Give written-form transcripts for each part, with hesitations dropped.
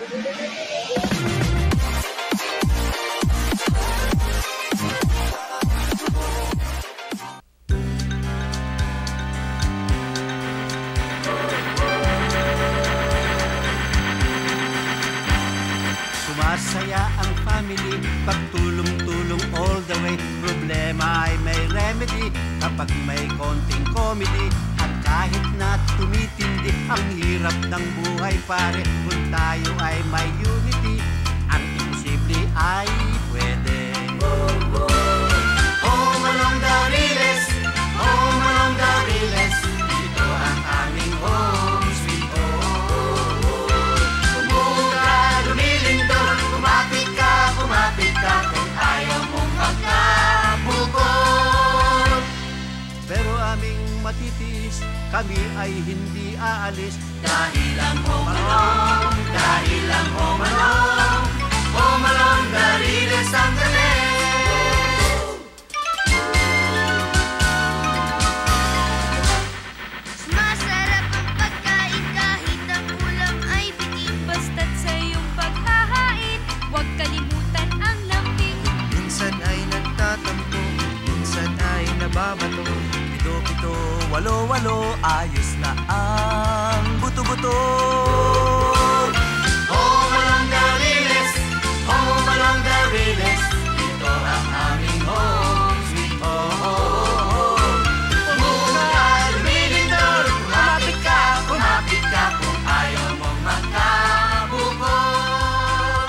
Sumasaya ang family, pagtulong-tulong all the way. Problema ay may remedy kapag may konting comedy. At kahit na tumitindi ang hirap ng buhay pare, kung tayo ay may unity, ang imposible ay pwede. Home along the Riles, home along the Riles, ito ang aming home sweet home. Kumuha, lumilindol, kumapit ka kung ayaw mong magkabukod. Pero aming matitiis, kami ay hindi aalis. Dahil ang home along, dahil ang home along, home along the Riles ang galing. Masarap ang pagkain kahit ang ulam ay bitin. Basta't sa iyong paghahain, huwag kalimutan ang lambing. Minsan ay nagtatampo, minsan ay nababato. Pito-pito, walo-walo, ayos na ang buto-buto. Home along the Riles, home along the Riles, ito ang aming home sweet home. Kumuha, lumilindol, kumapit ka kung ayaw mong magkabukod.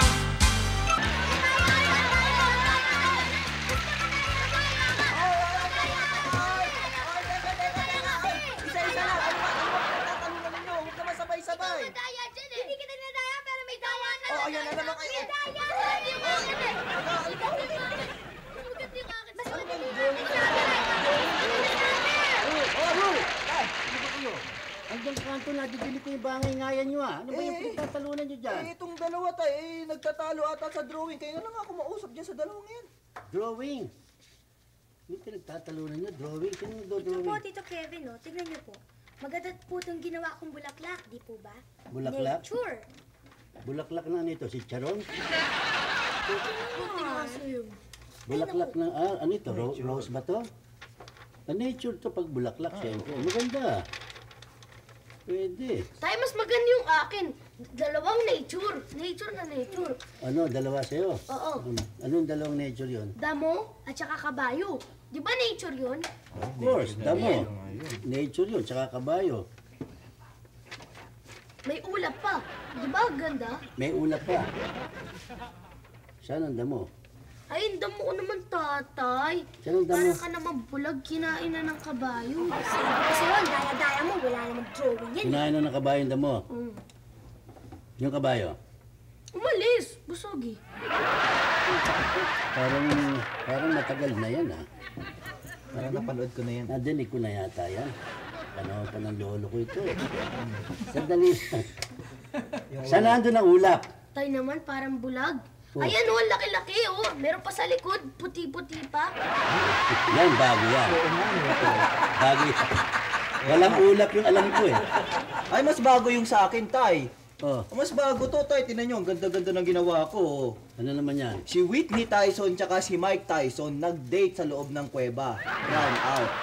Isa-isa lang. Ano ba tatanungan ninyo? Huwag naman sabay-sabay. Daya dyan eh. Hindi kita nadaya pero may daya na. Oh, ayan na naman kayo. May daya. Sabi yung akin eh. Maganda yung akin. Mas maganda yung akin. Andiyan sa kanto na, didinig ko yung bangay-ngayan nyo ah. Ano ba yung pinagtatalunan nyo dyan? Itong dalawa tayo, nagtatalo ata sa drawing. Kaya na lang ako mausap dyan sa dalawang yan. Drawing. Yung pinagtatalunan nyo, drawing. Sino yung Ito po, drawing? Tito Kevin, no? Tignan niyo po. Maganda po itong ginawa kong bulaklak, di po ba? Bulaklak? Nature. Bulaklak na nito, si Charon? Awesome. Bulaklak na, ano ito? Rose ba to? Nature to pag bulaklak, siyempre. Maganda. Pwede. Tayo mas maganda yung akin. Dalawang nature. Nature na nature. Ano, dalawa sa'yo? Oo. Anong dalawang nature yon? Damo at saka kabayo. Di ba nature yun? Of course, damo. Nature yun, tsaka kabayo. May ulap pa. Di ba ganda? May ulap pa. Saan ang damo? Ay, ang damo ko naman, tatay. Saan ang damo? Parang ka naman bulag, kinain na ng kabayo. Kasi yun, daya-daya mo, wala namang drawing yan. Kinain na ng kabayo ang damo. Yung kabayo. Umalis. Busogi. Parang matagal na yan ah. Parang napanood ko na yan. Nadinig ko na yata yan. Panahon pa ng lolo ko ito. Sandali. Saan nandun ang ulap? Tay naman, parang bulag. Oh. Ayan oh, laki-laki oh. Meron pa sa likod, puti-puti pa. Yan, bago yan. Bago yan. Walang ulap yung alam ko eh. Ay, mas bago yung sa akin, Tay. Oh, Mas bago to, Tay. Tinan nyo, ang ganda-ganda ng ginawa ko. ano naman yan? Si Whitney Tyson tsaka si Mike Tyson nag-date sa loob ng kuweba. Run out.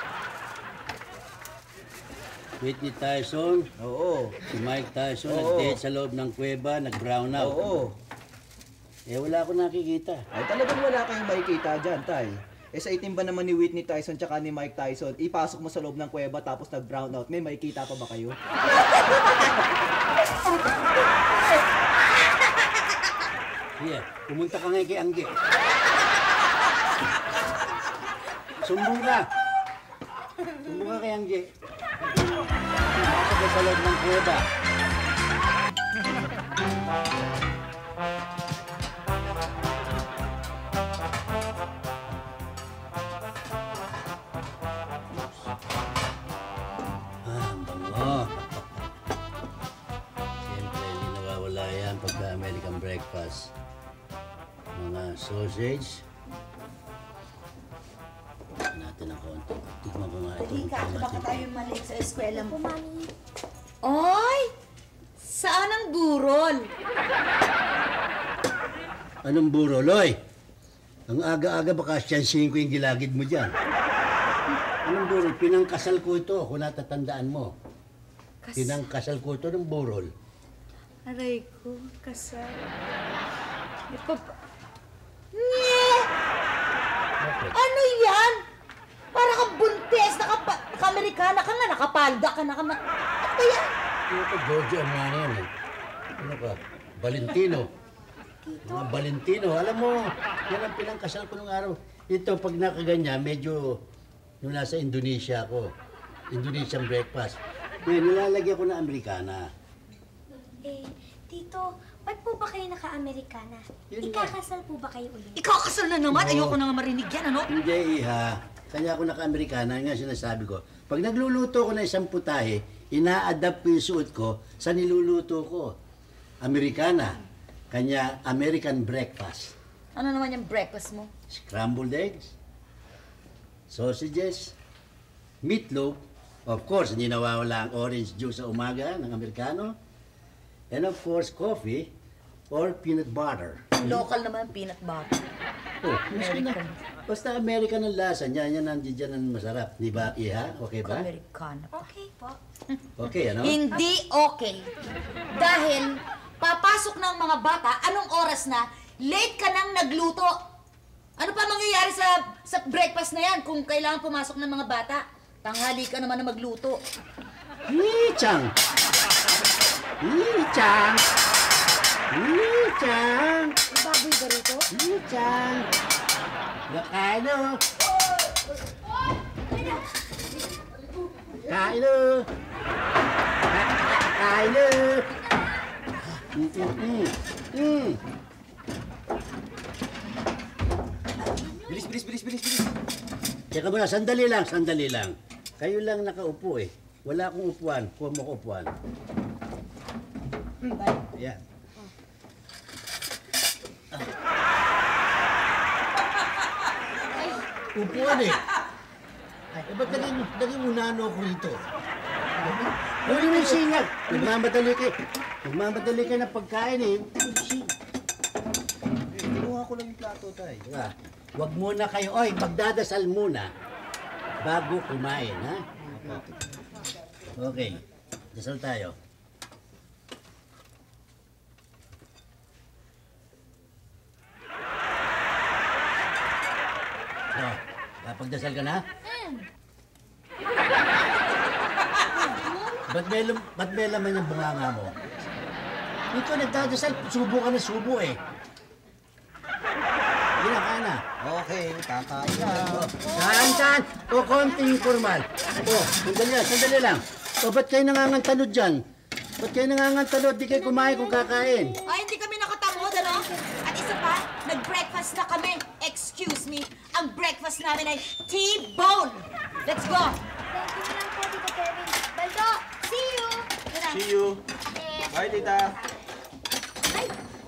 Whitney Tyson, Oo. si Mike Tyson, Oo. nag-date sa loob ng kuweba, nag-brown out. Oo. Eh, wala akong nakikita. Ay, talagang wala kayong makikita dyan, Tay. Eh, sa itim ba naman ni Whitney Tyson tsaka ni Mike Tyson, ipasok mo sa loob ng kuweba tapos nag-brown out, may makikita pa ba kayo? Sige, pumunta ka ngayon kay Angge. Sumbong ka. Sumbong ka kay Angge. Pasok ka sa loob ng kuweba. Ang bango. Siyempre, hindi nawawala yan pagka American breakfast. Mga sausage. Natin ang konti. Tikman ko nga ito. Halika, baka tayo maliit sa eskwela mo. Mami. Oy! Saan ang burol? Anong burol, oy? Ang aga-aga baka siyansihin ko yung gilagid mo dyan. Anong burol? Pinangkasal ko ito, kung natatandaan mo. Pinangkasal ko ito ng burol. Aray ko, kasal. Ano yan? Para kang buntis, naka-Amerikana ka nga, nakapalda ka, Ano ba yan? Ano ka, Georgia, ang mga yan eh. Ano ka? Valentino. Mga Valentino. Alam mo, yan ang pinangkasal ko nung araw. Ito, pag nakaganyan, medyo nung nasa Indonesia ako. Indonesian breakfast. Ngayon, nilalagyan ko na Amerikana. Tito, ba't po ba kayo naka-Amerikana? Yun nga. Ikakasal po ba kayo ulit? Ikakasal na naman, Oo. ayoko na nga marinig yan, ano? Hindi, iha. Kanya ako naka-Amerikana, nga sinasabi ko. Pag nagluluto ko ng isang putahe, ina-adapt ko yung suot ko sa niluluto ko. Amerikana. Kanya, American breakfast. Ano naman yung breakfast mo? Scrambled eggs, sausages, meatloaf, of course, hindi nawawala ang orange juice sa umaga ng Amerikano, and of course, coffee or peanut butter. Local naman, peanut butter. Oh, American. Basta American ang lasa niya, yan ang dyan ang masarap. Di ba, Iha? Okay ba? Americano. Okay po. Okay, ano? Hindi okay. Dahil papasok na ang mga bata, anong oras na, late ka nang nagluto. Ano pa mangyayari sa breakfast na yan kung kailangan pumasok ng mga bata? Tanghali ka naman na magluto. Chang! Chang! Chang! Baboy ba rito? Chang! Nakain o! Kain o! Kain o! Bilis. Teka muna, sandali lang. Kayo lang nakaupo eh. Wala akong upuan. Kuha mo ko upuan. Ayan. Upuan eh. Ba't naging unano ako rito? Huli mo yung singag. Nagmamadali kayo ng pagkain eh. Kinuha ko lang yung plato, tay. Diba? Huwag muna kayo. Oy, magdadasal muna bago kumain, ha? Okay. Dasal tayo. Oh, napagdasal ka na? Ba't may laman yung bunganga mo? Ikaw nagdadasal, subo ka na subo eh. Hindi na, kaya na. Okay, kakain na. Saan? O, konting formal. O, sandali lang. O, ba't kayo nangangantalod dyan? Ba't kayo nangangantalod? Di kayo kumain kung kakain. Ay, hindi kami nakatamod, ano? At isa pa, nag-breakfast na kami. Excuse me, ang breakfast namin ay T-bone. Let's go! Thank you lang po, Tito Kevin. Baldo, see you! See you. Bye, tita. Ay,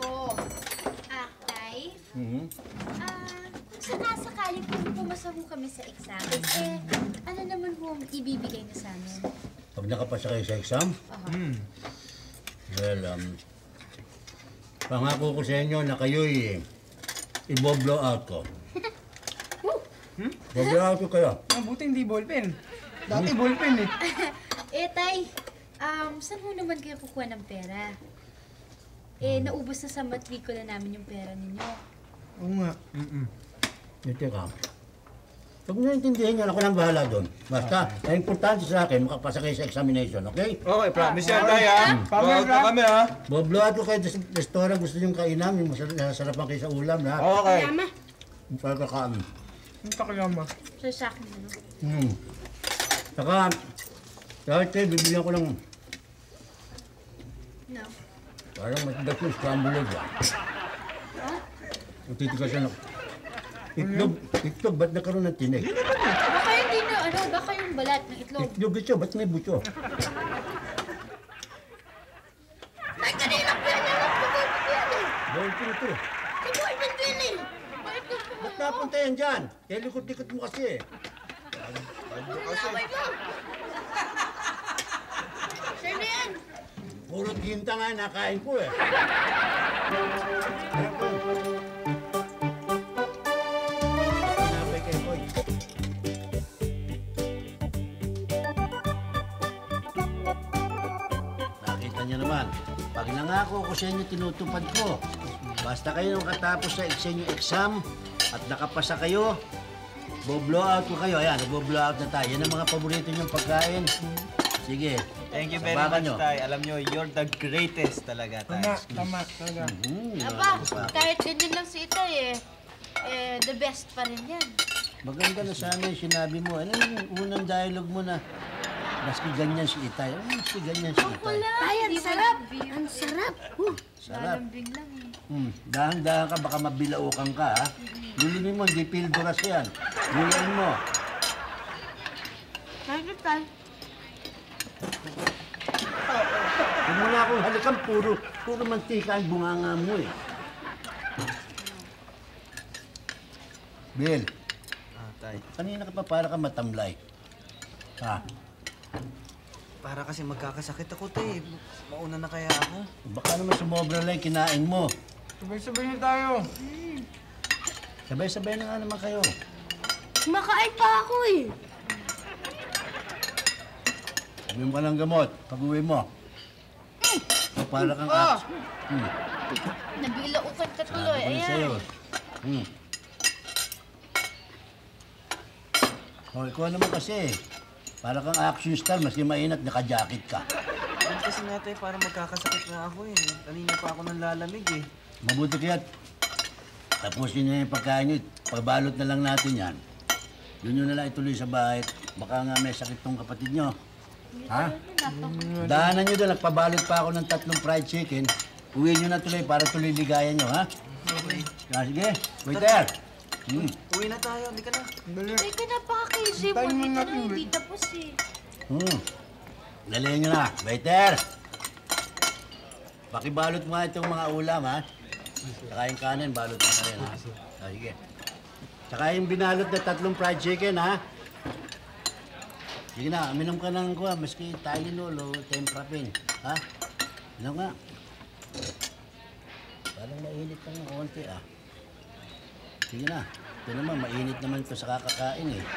Tay, kung sakasakali po pumasa ho kami sa exam, ano naman ho ang ibibigay niyo sa amin? Pag nakapasa kayo sa exam? Well, pangako ko sa inyo na kayo'y i-blow out ko. Blow out ko kayo. Buti hindi ballpen. Dati ballpen eh. Tay, saan ho naman kayo kukuha ng pera? Naubos na sa matrikula namin yung pera ninyo. Oo nga. Teka. Pag naintindihan nyo, ako nang bahala doon. Basta, ang importante sa akin, makapasa kayo sa examination, okay? Okay, promise yan tayo ha. Promise na kami ha. Blow out ko kayo sa restaurant, gusto nyo kainan, yung masarapan kayo sa ulam, ha? Okay. Yama. Yung pagkakaan. Ang takayama. So sa akin, ano? Saka, kahit kayo, bibigyan ko lang, No. parang matigas yung scrambled egg, ha? Titigas yan ako. Itlog, ba't nagkaroon ng tinig? Baka hindi na, baka yung balat ng itlog. Itlog ito, ba't may butyo? Ay, kanina pa yan eh. Ballpen ito. Ito ay pinpili. Ba't napunta yan dyan? Kaya likot-likot mo kasi. Laway mo. Sir na yan. Puro tinta nga nakain ko eh. Tinapay kay Koy. Nakita niyo naman, pag nangako ko sa inyo, tinutupad ko. Basta kayo nung katapos sa inyo exam at nakapasa kayo, bo-blow out ko kayo. Ayan, nagbo-blow out na tayo. Yan ang mga paborito niyong pagkain. Sige. Thank you very sabakan much, nyo. Tay. Alam nyo, you're the greatest talaga, Tay. Tama talaga. Aba, kahit ganyan lang si Itay the best pa rin yan. Maganda na sana yung sinabi mo. Ano yung unang dialogue mo na maski ganyan si Itay? Ano maski ganyan si Itay? Tay, ang sarap! Ang sarap! Sarap. Lalambing lang eh. Dahan-dahan ka, baka mabilaukan ka, ha? Lulinin mo, hindi pilduras yan. Lulinin mo. Thank you, Tay. Huwag mo na akong halikan, puro mantika ang bunganga mo, eh. Bill, Tay. kanina ka pa para ka matamlay. Ha? Para kasi magkakasakit ako, Tay. Mauna na kaya ako. Baka naman sumobra lang yung kinain mo. Sabay-sabay na tayo. Sabay-sabay na nga naman kayo. Kumakain pa ako eh. Sabihin mo ka ng gamot, pag-uwi mo. Para kang apps. Nabilaukan ka tuloy. Sabi ko na sa'yo. Ayan. O, ikaw naman kasi. Para kang action star, maski mainat, naka-jacket ka. Yan kasi nga, Tay, para magkakasakit na ako, eh. Kanina pa ako nanlalamig, eh. Mabuti kaya't tapusin niyo yung pagkain niyo. Pagbalot na lang natin yan. Doon nyo na lang ituloy sa bahay. Baka nga may sakit tong kapatid nyo. Ha? Daanan nyo doon, nagpabalot pa ako ng 3 fried chicken. Uwi nyo na tuloy para tuloy ligayan nyo, ha? Okay. Sige, waiter. Uwi na tayo, hindi ka na. Teka na pa kay Zip. Tayo muna Hindi natin, hindi tapos eh. Dalihan nyo na, waiter. Pakibalot mo nga itong mga ulam, ha? Saka yung kanin, balot mo na rin, ha? Sige. Saka yung binalot na 3 fried chicken, ha? Sige na, minom ka ng kuha, maski Tylenol o Temprapin, ha? Minom ka. Parang mainit ka ng konti, ah. Sige na. Ito naman, mainit naman ito sa kakakain, eh.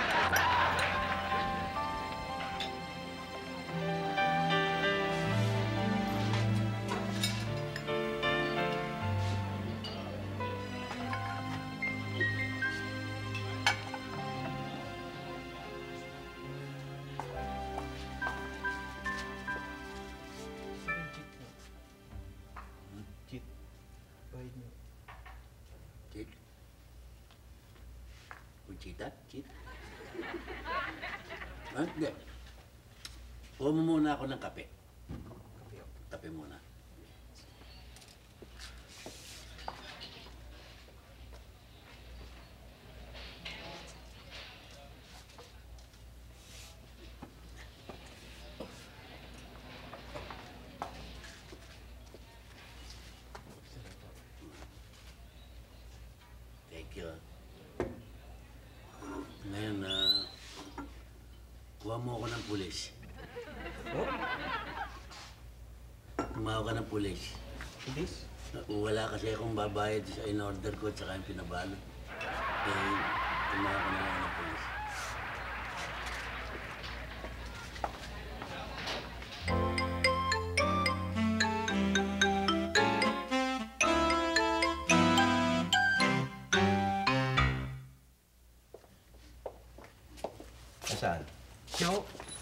Cheat. Cheat? Cheat? Hindi. Kuha mo muna ako ng kape. Kape muna. Thank you. Ngayon, kuha mo ako ng pulis. Tumawag ka ng pulis. Pulis? Wala kasi akong babayad sa in-order ko at saka yung pinabalot. Eh, tumawag ka na lang ng pulis. Saan? Yo.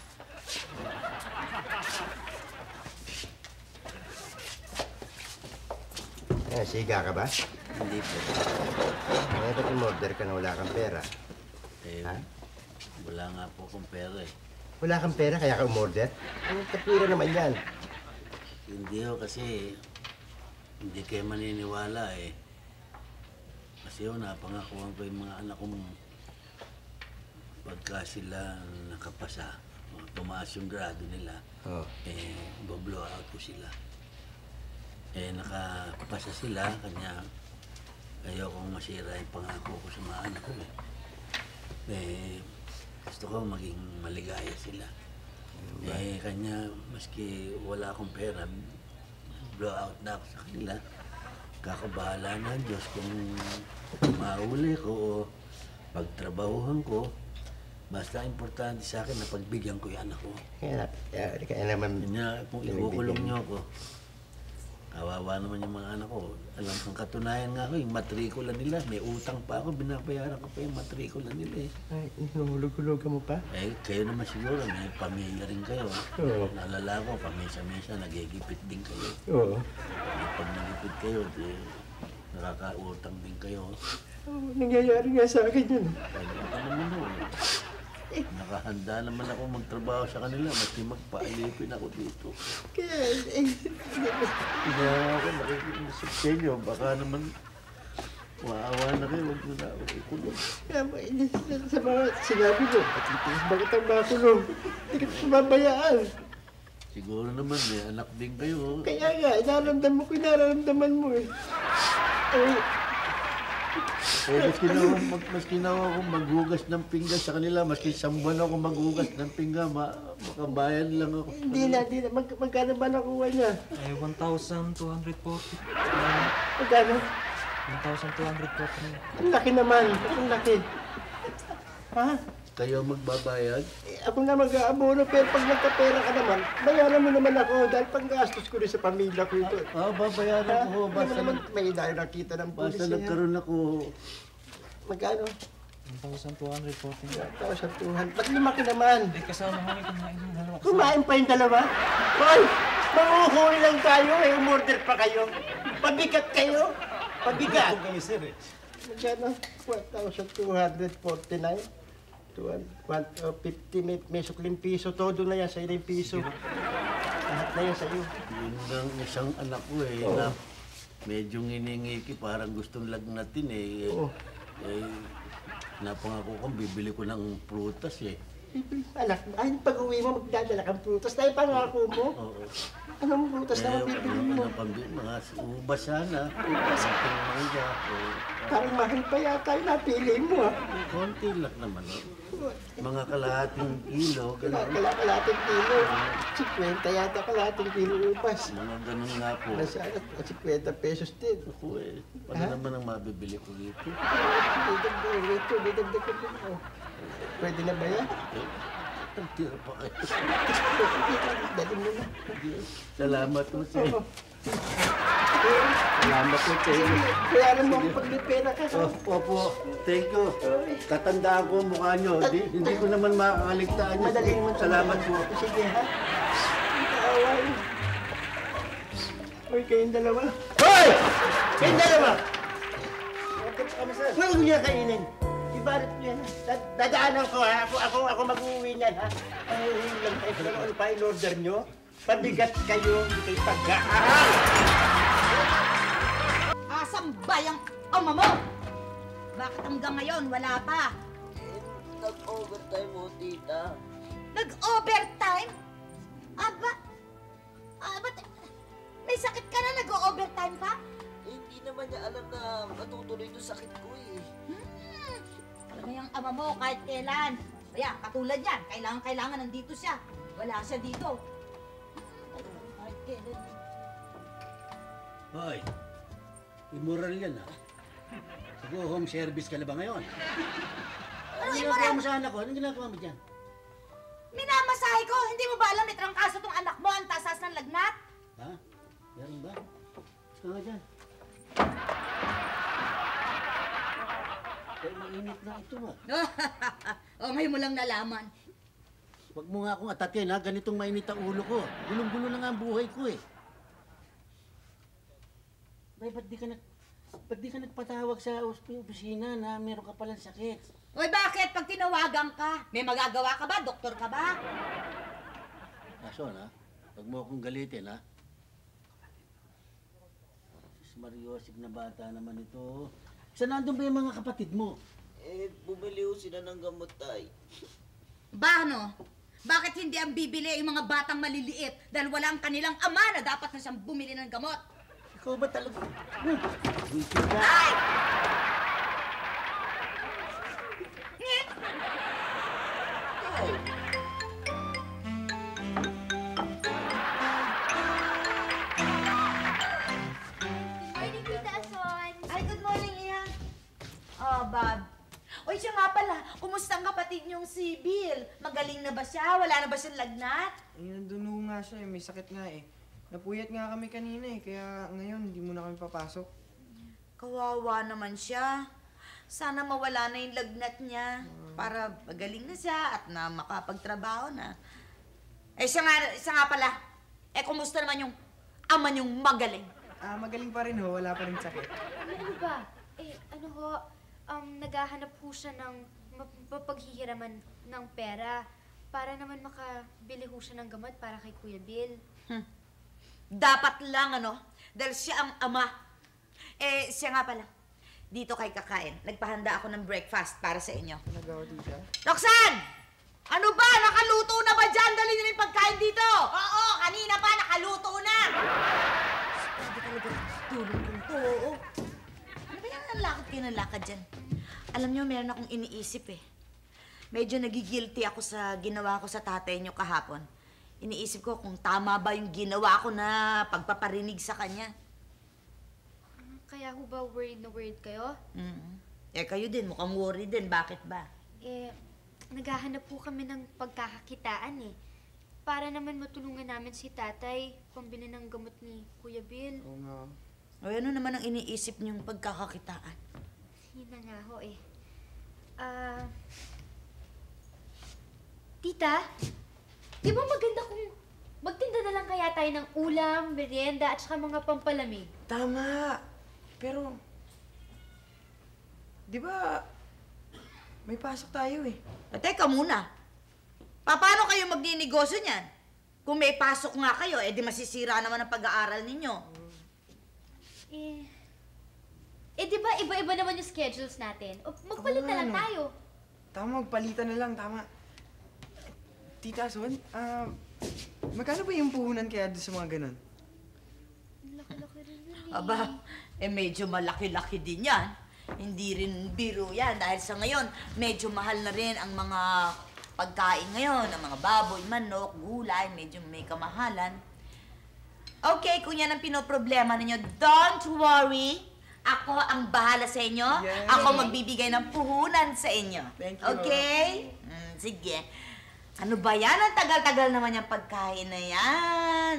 Siga ka ba? Hindi po. Kaya ba't umorder ka na wala kang pera? Eh, Ha? wala nga po akong pera eh. Wala kang pera kaya ka umorder? Ang kapira naman yan. Hindi ho kasi hindi kayo maniniwala eh. Kasi ho, napangakuhan ko yung mga anak kong pagka sila nakapasa, tumaas yung grado nila, bo-blow out ko sila. Eh, nakapasa sila, kanya ayokong masira yung pangako ko sa mga anak ko eh. Eh, gusto ko maging maligaya sila. Eh, kanya, maski wala akong pera, blow out na ako sa kanila. kakabahala na ang Diyos kung mauli ko o pagtrabahuhan ko. Basta importante sa akin na pagbigyan ko yung anak ko. Kaya naman... Kung ikukulong niyo ako, kawawa naman yung mga anak ko. Alam kong katunayan nga ako, yung matrikula nila, may utang pa ako, binabayaran ko pa yung matrikula nila eh. Ay, nahulog-hulugan mo pa? Eh, kayo naman siguro, may pamilya rin kayo. Oo. Naalala ko, pamisa-misa, nagigipit din kayo. Oo. Pag nagipit kayo, nakakautang din kayo. Nangyayari nga sa akin yun. Kaya ano naman no, nakahanda naman ako magtrabaho sa kanila, maski magpaalipin ako dito. Kaya, Kaya ako nakikinisip sa inyo, baka naman maawa na kayo, huwag nyo na ako ikulong. sa mga sinabi mo, bakit ang makulong? Hindi ka sumabayaan. Siguro naman, may anak din kayo. Kaya nga, nararamdaman mo eh. Maski na ako maghugas ng pinggan sa kanila, maski isang buwan ako maghugas ng pinggan, makabayan lang ako. Hindi na. Magkano ba nakuha niya? Eh, 1,240. Magkano? 1,240. Ang laki naman. Ang laki. Ha? Kayo magbabayad? Ako na mag-aabono, pero pag nagkapera ka naman, bayaran mo naman ako dahil panggastos ko rin sa pamilya ko ito. Babayaran ko. Basta naman may dahil nakita ng pulis Basta nagkaroon ako. Magkano? 1,240. 1,200. Ba't lumaki naman? Eh, kasama kami kumain ng dalawa. Kumain pa yung dalawa? Hoy! Manguhuli lang tayo eh. Umorder pa kayo. Pabigat kayo. Pabigat. kami, sir eh. Magkano? 1,249. 150 may sukling piso. Todo na yan. Sa'yo na yung piso. Lahat na yan sa'yo. Yun lang isang anak ko eh, na medyo nginingiki, parang gustong lagnatin eh. Oo. Napangako ko, bibili ko ng prutas eh. Anak, pag-uwi mo, magdadala kang prutas. Dahil pangako mo. Oo. Anong prutas na mabibili mo? Mga ubas sana. Mga mangga. Parang mahal pa yata yung napili mo. Konti lang naman. Mga kalahating kilo. Kalahating kilo. 50 yata kalahating kilo ubas. Mga ganun nga po. Nasa 50 pesos din. Ako eh. Paano naman ang mabibili ko dito? Didagdag ko din. Pwede na ba yan? Ang tira pa kayo. Dali mo na. Salamat po sa'yo. Salamat po sa'yo. Bayaran mo ako pag may pera ka. Opo, thank you. Tatandaan ko ang mukha nyo. Hindi ko naman makakaligtaan nyo. Madaling mo. Salamat po. Sige ha. Kaaway. Hoy, kayong dalawa. Hoy! Kayong dalawa! Huwag niya kainin. Ibarat mo yan ha. Dadaanan ko ha. Ako mag-uwi niyan ha. Ang uwi lang kayo. Pero ano pa in-order nyo? Pabigat kayo. Hindi kayo pag-aaral. Asang bayang ama mo? Bakit hanggang ngayon wala pa? Nag-overtime mo, tita. Nag-overtime? Aba? Ba't may sakit ka na nag-overtime pa? Hindi naman niya alam na matutuloy yung sakit ko eh. Alam mo yung ama mo kahit kailan. Kaya katulad yan, kailangan nandito siya. Wala siya dito. Kahit kailan. Hoy, immoral yan ha. Siguro home service ka na ba ngayon? Anong ginagawa mo sa anak ko? Anong ginagawa mo dyan? Minamasahe ko! Hindi mo ba alam may trangkaso tong anak mo? Ang tasas ng lagnat? Ha? Yan ba? Gusto nga dyan. Pero mainit na ito ha. O, ngayon mo lang nalaman. Huwag mo nga akong atakin ha. Ganitong mainit ang ulo ko. Gulong-gulo na nga ang buhay ko eh. Bay, ba't di ka nagpatawag sa opisina na meron ka palang sakit? Oy, bakit? Pag tinawagan ka, may magagawa ka ba? Doktor ka ba? Ason ha? Huwag mo akong galitin ha. Mariosip na bata naman ito. Saan nandun ba yung mga kapatid mo? Eh, bumili ho sila ng gamot, tay. Ba, ano? Bakit hindi ang bibili yung mga batang maliliit dahil wala ang kanilang ama na dapat na siyang bumili ng gamot? Ikaw ba talaga? Wicked ka. Ay! Good morning, Tita Bob. Oy, siya nga pala, kumusta ang kapatid niyong si Bill? Magaling na ba siya? Wala na ba siyang lagnat? Eh, nandun ho nga siya eh. May sakit nga eh. Napuyat nga kami kanina eh. Kaya ngayon, hindi muna kami papasok. Kawawa naman siya. Sana mawala na yung lagnat niya para magaling na siya at na makapagtrabaho na. Eh, siya nga pala. Eh, kumusta naman yung ama niyong magaling? Magaling pa rin ho. Wala pa rin sakit. Ano ba? Ano ho, naghahanap po siya ng mapaghihiraman ng pera para naman makabili ho siya ng gamot para kay Kuya Bill. Dapat lang, dahil siya ang ama. Eh, siya nga pala. Dito kay kakain. Nagpahanda ako ng breakfast para sa inyo. Nagawa, tita? Roxanne! Ano ba? Nakaluto na ba dyan? Dali nyo yung pagkain dito! Oo, kanina pa nakaluto na! Pwede talaga tulong kong to, oo. Ano ba yan? Nalakad kayo ng lakad dyan? Alam nyo, meron akong iniisip eh. Medyo nagigilty ako sa ginawa ko sa tatay nyo kahapon. Iniisip ko kung tama ba yung ginawa ko na pagpaparinig sa kanya. Kaya ho ba worried na worried kayo? Eh, kayo din. Mukhang worried din. Bakit ba? Naghahanap po kami ng pagkakakitaan eh. Para naman matulungan namin si tatay pambili ng gamot ni Kuya Bill. Oo nga. O, ano naman ang iniisip niyong pagkakakitaan? Yun na nga ho eh. Tita, di ba maganda kung magtinda na lang kaya tayo ng ulam, merienda, at saka mga pampalamig? Tama. Pero, di ba, may pasok tayo eh. Teka muna. Paano kayo magninegosyo niyan? Kung may pasok nga kayo, di masisira naman ang pag-aaral ninyo. Di ba iba-iba naman yung schedules natin? O magpalit na lang tayo. Tama, magpalitan na lang, tama. Tita Son, magkano ba yung puhunan kaya doon sa mga ganun? Laki-laki rin yun eh. Aba, medyo malaki-laki din yan. Hindi rin biro yan dahil sa ngayon, medyo mahal na rin ang mga pagkain ngayon, ang mga baboy, manok, gulay, medyo may kamahalan. Okay, kung yan ang pinoproblema ninyo, don't worry. Ako ang bahala sa inyo. Yay. Ako magbibigay ng puhunan sa inyo. Thank you. Okay? Sige. Ano ba yan? Ang tagal-tagal naman yung pagkain na yan.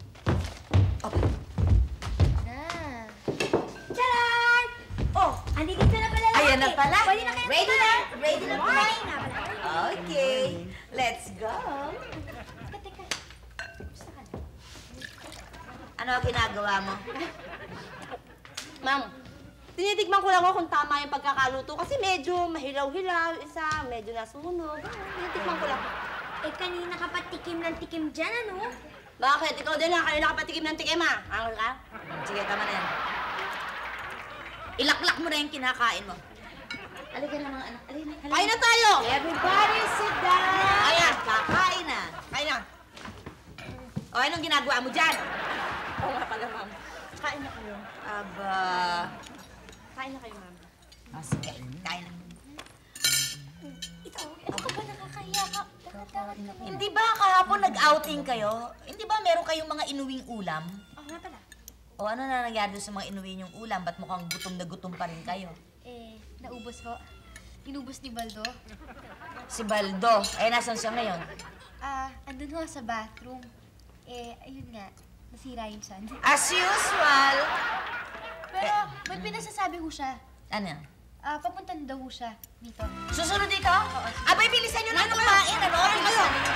Charan! Oh, andito na pala lalaki. Ayan na pala. Pwede na kayo Ready na? Ready na kumain. Okay. Let's go. Teka. Gusto ka na? Ano ang ginagawa mo? Ma'am, tinitigman ko lang kung tama yung pagkakaluto kasi medyo mahilaw-hilaw, isa medyo nasunog. Tinitigman ko lang. Kanina ka pa tikim ng tikim dyan, ano? Bakit? Ikaw din ha? Kanina ka pa tikim ng tikim ha? Angol ka? Sige, tama na yan. Ilaklak mo na yung kinakain mo. Halika na mga anak. Halika na. Kain na tayo! Everybody sit down! Ayan, kakain na. Kain na. O, anong ginagawa mo dyan? Oo nga pala, ma'am. Kain na kayo. Aba... Kain na kayo, ma'am. Sige, kain na. Ito ka ba nakakahiya ka? Hindi ba kahapon nag-outing kayo? Hindi ba meron kayong mga inuwing ulam? Oo nga pala. O ano na nangyari sa mga inuwi niyong ulam? Ba't mukhang gutom na gutom pa rin kayo? Naubos ho. Inubos ni Baldo. Si Baldo, nasan siya ngayon? Andun ho sa bathroom. Ayun nga, nasira yung tiyan. As usual! Pero may pinasasabi ho siya. Ano? Papunta na daw ho siya dito. Susunod dito? Abay, bilisan nyo na kumain, ano? Bilisan nyo.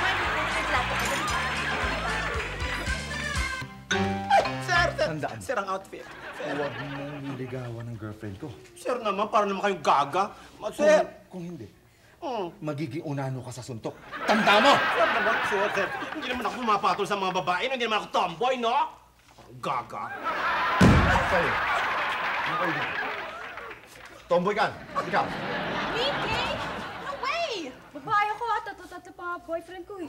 Tandaan. Sir, ang outfit. Huwag mong niligawan ng girlfriend ko. Sir naman, para naman kayong gaga. Sir! Kung hindi, magiging unano ka sa suntok. Tanda mo! Sir naman, sir. Hindi naman ako pumapatol sa mga babae. Hindi naman ako tomboy, no? Gaga. Sa'yo. Ano kayo dito? Tomboy ka. Ikaw. Mickey! No way! Babae ako at tato pa boyfriend ko eh.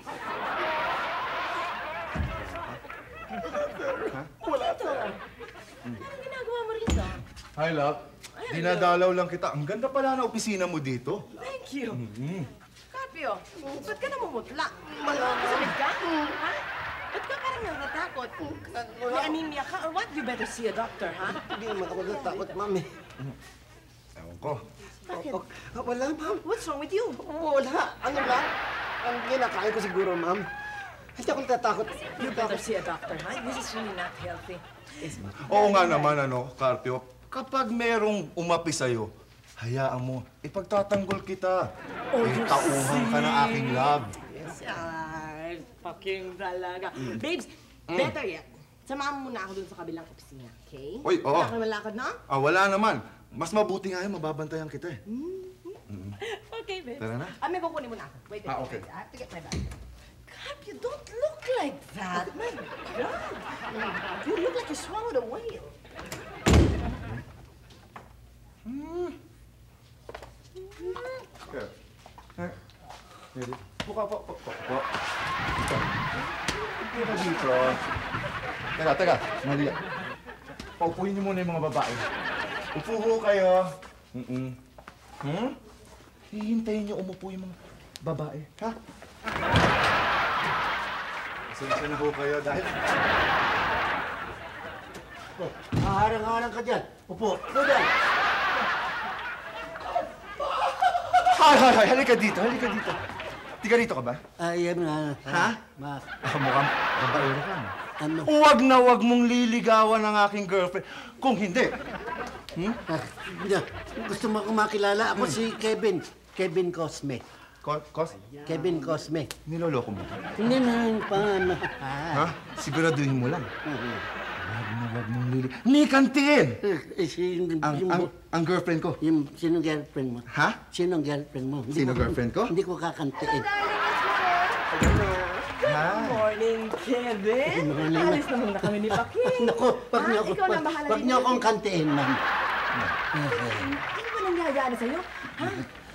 Wala to. Anong ginagawa mo rito? Hi, love. Dinadalaw lang kita. Ang ganda pala na opisina mo dito. Thank you. Kapio, ba't ka namumutla? Masakit ka? Ha? Ba't ka parang natatakot? May anemia ka or what? You better see a doctor, ha? Hindi naman ako natakot, mami. Ewan ko. Bakit? Wala, ma'am. What's wrong with you? Wala. Ano lang? Ang kinakain ko siguro, ma'am. Hindi ako natatakot. You better see a doctor, huh? This is really not healthy. Oo nga naman, Carpio. Kapag merong umapi sa'yo, hayaan mo, ipagtatanggol kita. Tauhan ka ng aking love. Yes, ay, fucking talaga. Babes, better yet, samahan mo muna ako dun sa kabilang opisina, okay? Uy, oo. Wala kang malakad na? Wala naman. Mas mabuti nga yun, mababantayan kita eh. Okay, babes. Tara na. May kukunin mo na ako. Wait. Okay. I have to get my bag. God, you don't look like that. My God. You look like you swallowed a whale. Buka po. Dito dito. Teka. Mali. Paupuin niyo muna yung mga babae. Upo ho kayo. Hihintayin niyo umupo yung mga babae, ha? Pasensya na ho kayo dahil... Haharang-harang ka dyan. Upo. Upo dyan. Hay! Halika dito. Tiga rito ka ba? Ayan na. Ha? Mukhang babaero ka. Ano? Huwag na huwag mong liligawan ng aking girlfriend. Kung hindi. Gusto mo akong makilala? Ako si Kevin. Kevin Cosme. Kevin Cosme. Niloloko mo? Hindi na, paano? Ha? Siguraduhin mo lang. Huwag mong liligawan. Ni kantiin! Ang girlfriend ko. Sinong girlfriend mo? Ha? Sinong girlfriend mo? Sino girlfriend ko? Hindi ko kakantiin. Good morning, Kevin. Alis na muna kami ni Paking. Naku, wag niyo akong kantiin, ma'am. Ano ba nangyayari sa'yo? Ha?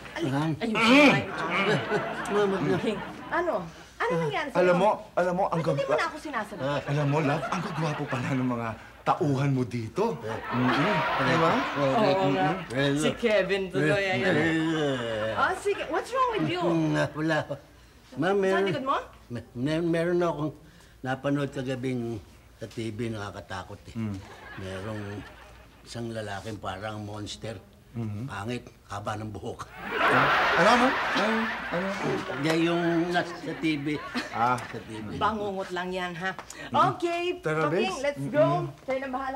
Ano? Ano nangyari sa'yo? Alam mo, ang Hindi mo na ako sinasagot. Alam mo, love, ang gagwapo pala ng mga tauhan mo dito. Di ba? Oo nga. Si Kevin tuloy. Sige. What's wrong with you? Wala. Ma'am, Saan likod mo? meron akong napanood kagabing sa TV, nakakatakot eh. Merong isang lalaking parang monster. Pangit, haba ng buhok. Ano? Yung nasa sa TV. Sa TV. Bangungot lang yan, ha? Okay, Tara, Paking, Bes. let's go. Tayo na bahala.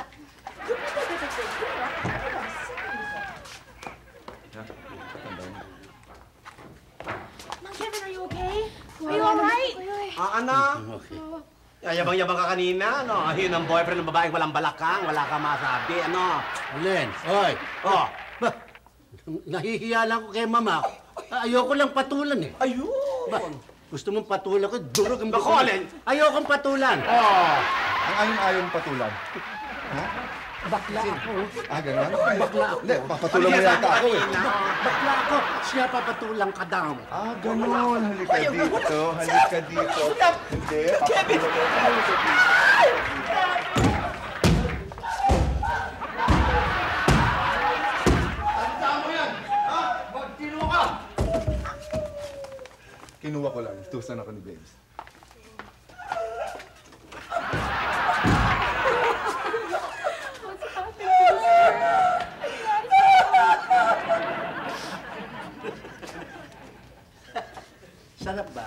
Mang Kevin, are you okay? Are you alright? Anak? Okay. Yabang-yabang ka kanina, ano? Yun ang boyfriend ng babaeng walang balakang, wala ka masabi, ano? Len, oy! Oh! Nahihiya lang ko kay mama. Ayoko lang patulan eh. Ayun! Gusto mong patulan ko? Durog ang Bako, Len! Ayokong patulan. Ang ayaw patulan. Ha? Bakla ako. Gano'n? Bakla ako. Hindi, papatulan mo yata ako eh. Bakla ako. Siya papatulang ka daw. Gano'n. Halika dito. Hindi, papatulan mo yata. Kinuha ko lang. Tusan ako ni Babes. Sarap ba?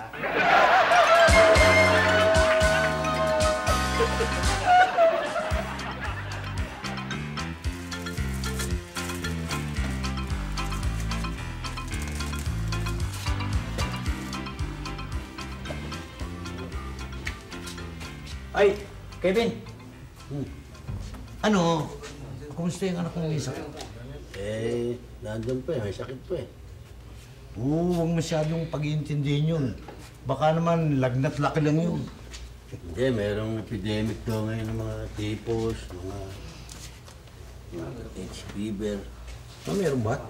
Ay, Kevin. Ano? Kumusta yung anak mo ng isa? Nandun pa eh. May sakit pa eh. Huwag masyadong pag-iintindihin yun. Baka naman lagnat laki lang yun. Hindi, merong epidemic daw ngayon ng mga typhus, mga H fever. Meron ba?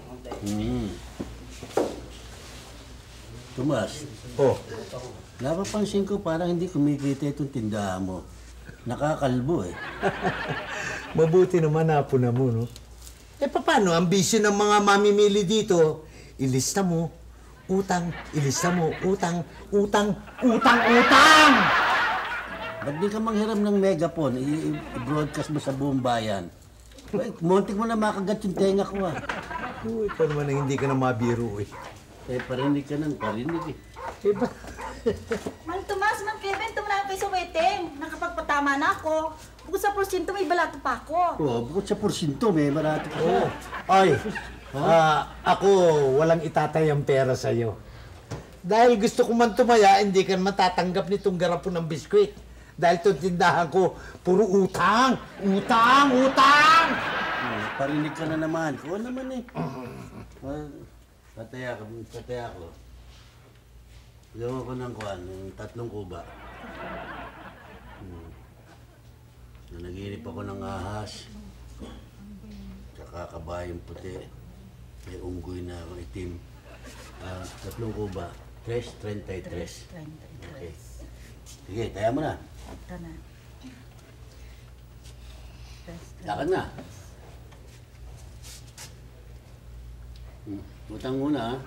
Tomas. Napapansin ko parang hindi kumikita itong tindahan mo. Nakakalbo eh. Mabuti naman napuna mo, no? Paano? Ang bisyo ng mga mamimili dito, ilista mo, utang, ilista mo, utang. Ba't di ka manghiram ng megaphone? I-broadcast mo sa buong bayan. Muntik mo na makagat yung tenga ko ah. Uy, ito naman ang hindi ka na mabiro eh. Parinig ka ng parinig eh. Mang Tomas, Mang Kevin, tumula kayo sa wedding. Nakapagpatama na ako. Bukod sa porsyento, may balato pa ako. Oo, bukod sa porsyento, may barato ka. Oo. Ay, ako walang itatay ang pera sa'yo. Dahil gusto ko man tumaya, hindi ka matatanggap nitong garapon ng biskwit. Dahil itong tindahan ko, puro utang! Utang! Utang! Parinig ka na naman. Oo naman eh. Pataya ko. Gawa ko ng kuwan, ng 3 kuba. Nanaginip ako ng ahas. Tsaka kabayong puti. May unggoy na itim. 3 kuba. 3.33. Okay. Sige, taya mo na. Lakad na. Utang muna, ha?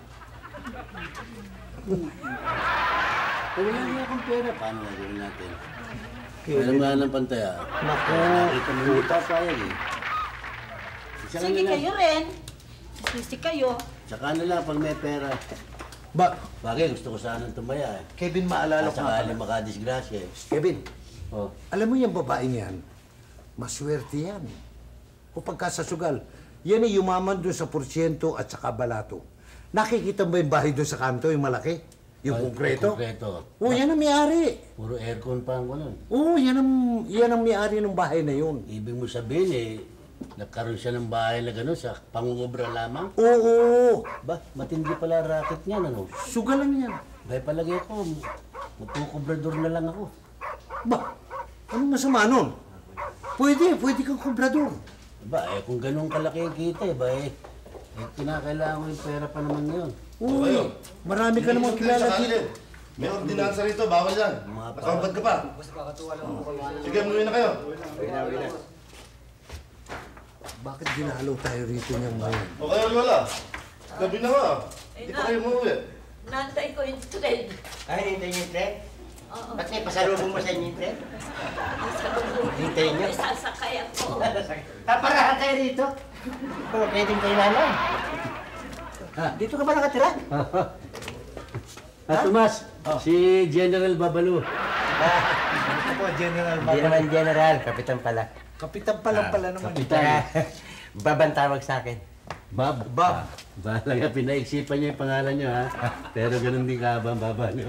Wala niya akong pera. Paano gagawin natin? Alam nga ng pantaya. Naku. Nakita mo hindi papayag eh. Sige kayo rin. Sisi kayo. Tsaka na lang pag may pera. Bagay, gusto ko sanang tumaya eh. Kevin, maalala ko nga pala. Makadisgrasya eh. Kevin, alam mo yung babaeng yan, maswerte yan. O pagkasasugal, yan ay yumaman doon sa porsyento at saka balato. Nakikita mo ba yung bahay doon sa kanto, yung malaki? Yung konkreto? Konkreto. Oo, yan ang may-ari. Puro aircon pa ang nun. Oo, yan ang may-ari ng bahay na yun. Ibig mo sabihin eh, nagkaroon siya ng bahay na gano'n sa pangungubra lamang? Oo. Ba, matindi pala racket niyan, ano? Sugalan yan. Dahil palagi ako, magkukubrador na lang ako. Ba, anong masama nun? Pwede kang kubrador. Ba, kung ganun kalaki ang kita kinakailangan ko yung pera pa naman ngayon. Uy, marami ka namang kilala dito. May ordinansa rito, bawal yan. Nakabad ka pa. Sige, muwi na kayo. Bakit ginalaw tayo rito niyang ngayon? O kayo, Lola. Gabi na nga. Hindi pa kayo umuwi. Nantay ko yung thread. Ay, hintayin niyo yung tren? Oo. Ba't may pasalubong mo sa inyo yung tren? Hintayin niyo? May sasakay ako. Paparahan kayo rito. Pwedeng kayo nanay. Dito ka ba nakatira? Tomas, si General Babalu. Ito po, General Hindi naman general, kapitan pala. Kapitan pala naman. Kapitan. Bab ang tawag sa akin. Bab. Bahala nga, pinaiksipan niya yung pangalan niyo, ha? Pero ganun din ka ba ang Babalu?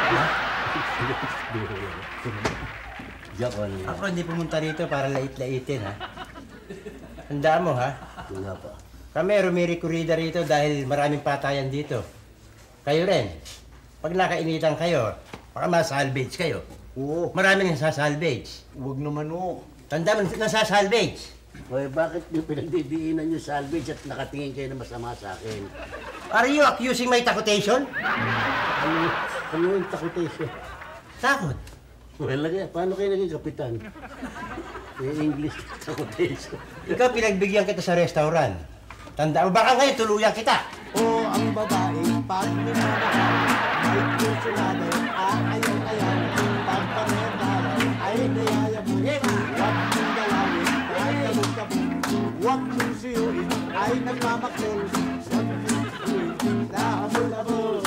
Joke on. Ako hindi pumunta rito para lait-laitin, ha? Tandaan mo, ha? Wala pa. Kami rumiri-kurida rito dahil maraming patayan dito. Kayo rin. Pag nakainitan kayo, baka masalvage kayo. Oo. Maraming nasasalvage. Huwag naman o. Tandaan mo, nasasalvage. Oy, bakit yung pinagdidiinan yung salvage at nakatingin kayo na masama sa akin? Are you accusing my takutation? Ano yung takutation? Takot. Well, paano kayo naging kapitan? English takutation. Ikaw pinagbigyan kita sa restaurant. Tandaan mo, baka ngayon tuluyan kita. O ang babae, pag minamahal, may kursulado, ayaw-ayaw, pagpamerdala, ay niyayabot. Huwag mong galawin, ay kabog-kabog. Huwag mong siyuin, ay nagmamakol. Huwag mong siyuin, nahabol-habol.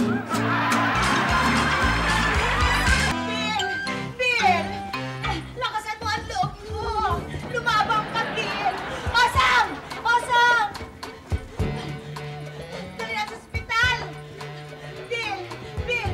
Bill! Lakasan mo ang loob mo! Lumabang ka, Bill! Osang! Osang! Dali na sa ospital! Bill! Bill!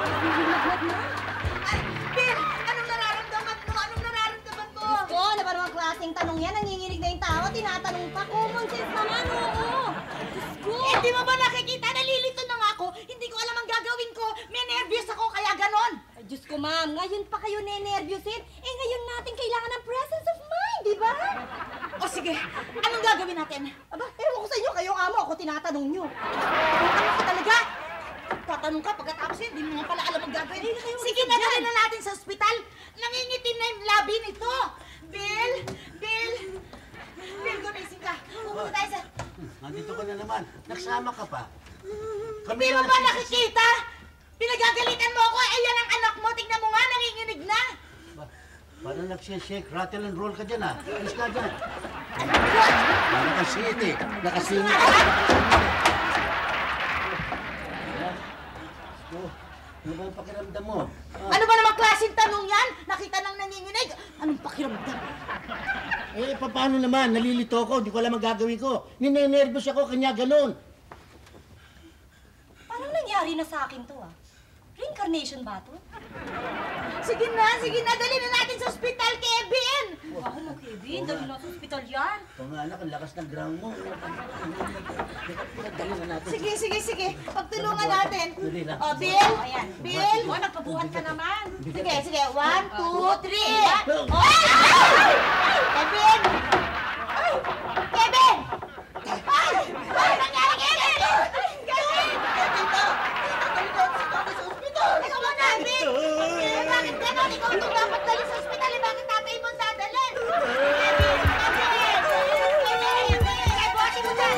Bill! Anong nararamdaman mo? Anong nararamdaman mo? Diyos ko, ano ba namang klaseng tanong yan? Nanginginig na yung tao, tinatanong pa. Common sense naman, oo. Diyos ko! Hindi mo ba nakikita? Nalilito na nga ako. Hindi ko alam ang gagawin ko. May nervyos ako, kaya ganon. Ay, Diyos ko, ma'am, ngayon pa kayo nenervyusin. Eh, ngayon natin kailangan ng presence of mind, di ba? O sige, anong gagawin natin? Aba, ewan ko sa inyo, kayong amo, ako tinatanong nyo. Ano ka talaga? Tatanong ka pagkatapos yun, hindi mo nga pala alam ang gagawin. Sige, nadali na natin sa ospital. Nangingitim na yung labi nito. Bill! Bill! Bill, gumising ka. Pupunta tayo sa... Nandito ka na naman. Nagsama ka pa. Hindi mo ba nakikita? Pinagagalitan mo ako. Ayan ang anak mo. Tingnan mo nga, nanginginig na. Parang nagsishake, rattle and roll ka dyan, ha? Alis ka dyan. What? Parang ka pansit eh. Nakasingit. Ano ba ang pakiramdam mo? Ano ba namang klaseng tanong yan? Nakita nang nanginginig. Anong pakiramdam? Eh, paano naman? Nalilito ako. Di ko alam ang gagawin ko. Ninenervous ako, kanya ganun. Parang nangyari na sa akin to ah. Reincarnation ba to? Sige na. Dali na natin sa ospital, Kevin! Ako mo, Kevin. Dali na sa ospital yan. O nga anak, ang lakas ng ground mo. Dali na natin. Sige. Pagtulungan natin. Dali na. O, Bill! Ayan. Bill! O, nagpabuhat ka naman. Sige. 1, 2, 3. Kevin! Kevin! Ay! Ano nangyari, Kevin? Kevin! Ikaw mo na, Bill! Bakit gano'n? Ikaw itong dapat dali sa ospital. Bakit tatay mo dadali? Kevin! Buhati mo dyan!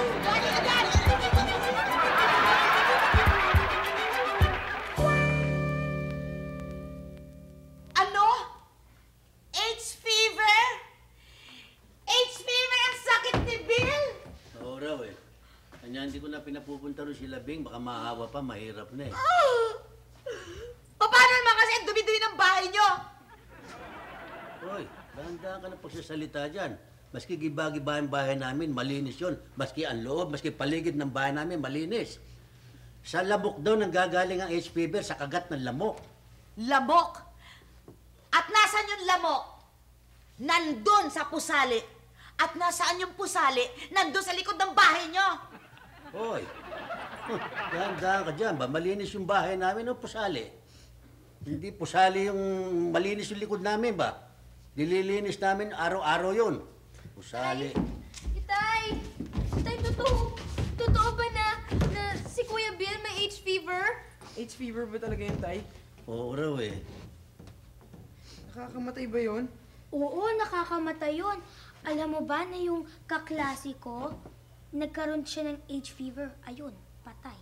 Ano? AIDS fever? AIDS fever ang sakit ni Bill? Oo raw eh. Kanya hindi ko na pinapupunta rin si Labing. Baka mahawa pa, mahirap na eh. Paano naman kasi ang dumi-dumi ng bahay nyo? Hoy, dahan-dahan ka na pagsasalita dyan. Maski giba-giba ang bahay namin, malinis yun. Maski ang loob, maski paligid ng bahay namin, malinis. Sa lamok daw nanggagaling ang AIDS fever sa kagat ng lamok. Lamok? At nasaan yung lamok? Nandun sa pusali. At nasaan yung pusali? Nandun sa likod ng bahay nyo. Hoy, dahan-dahan ka dyan ba? Malinis yung bahay namin o pusali? Hindi pusali yung malinis yung likod namin ba? Dililinis namin araw-araw yun. Pusali. Itay, totoo ba na si Kuya Bill may H fever? AIDS fever ba talaga yun, Tay? Oo raw eh. Nakakamatay ba yun? Oo, nakakamatay yun. Alam mo ba na yung kaklase ko, nagkaroon siya ng H fever. Ayun, patay.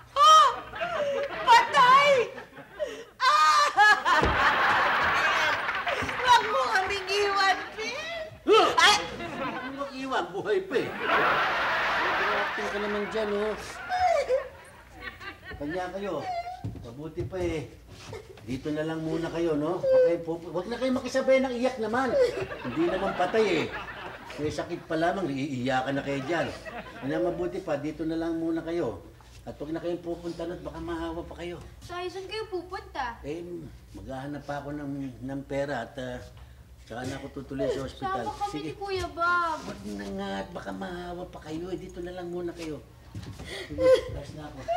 Patay! Huwag mo kaming iwan, Bill! Ay! Huwag iwan, buhay pa eh. Huwag ka naman dyan, oh. Kanya kayo. Mabuti pa eh. Dito na lang muna kayo, no? Huwag na kayo makisabay ng iyak naman. Hindi naman patay eh. May sakit pa lamang, iiyakan na kayo dyan. Kaya mabuti pa, dito na lang muna kayo. At huwag na kayong pupunta na at baka mahawa pa kayo. Tay, saan kayo pupunta? Eh, maghahanap pa ako ng pera at saka na ako tutuloy sa ospital. Sama kami ni Kuya Bob. Huwag na nga at baka mahawa pa kayo. Eh, dito na lang muna kayo. Sige, last na ako.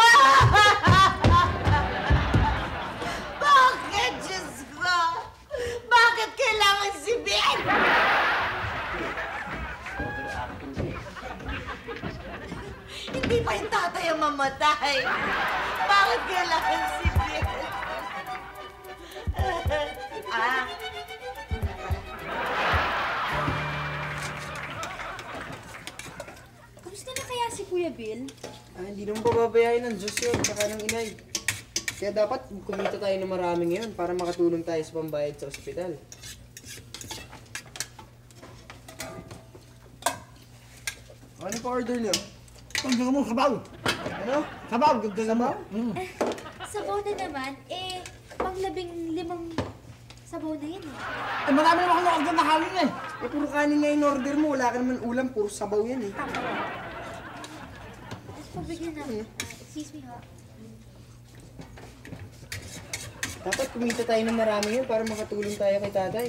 Bakit, Diyos ko? Bakit kailangan si Bill? Hindi pa yung tatay ang mamatay. Bakit kailangan si Bill? Kamusta na kaya si Kuya Bill? Hindi naman pababayahin ng Diyos yun, tsaka ng inay. Kaya dapat kumita tayo ng marami ngayon para makatulong tayo sa pambayad sa ospital. Ano pa order niyo? Tanggal mo, sabaw! Ano? Sabaw, gagdagan mo. Sabaw na naman, pang 15 sabaw na yan eh. Eh, marami naman ako nakagdan na kanin eh. Eh, puro kanin nga in order mo. Wala ka naman ulam, puro sabaw yan eh. Pabigyan namin. Excuse me, ha? Dapat kumita tayo ng marami ngayon para makatulong tayo kay tatay.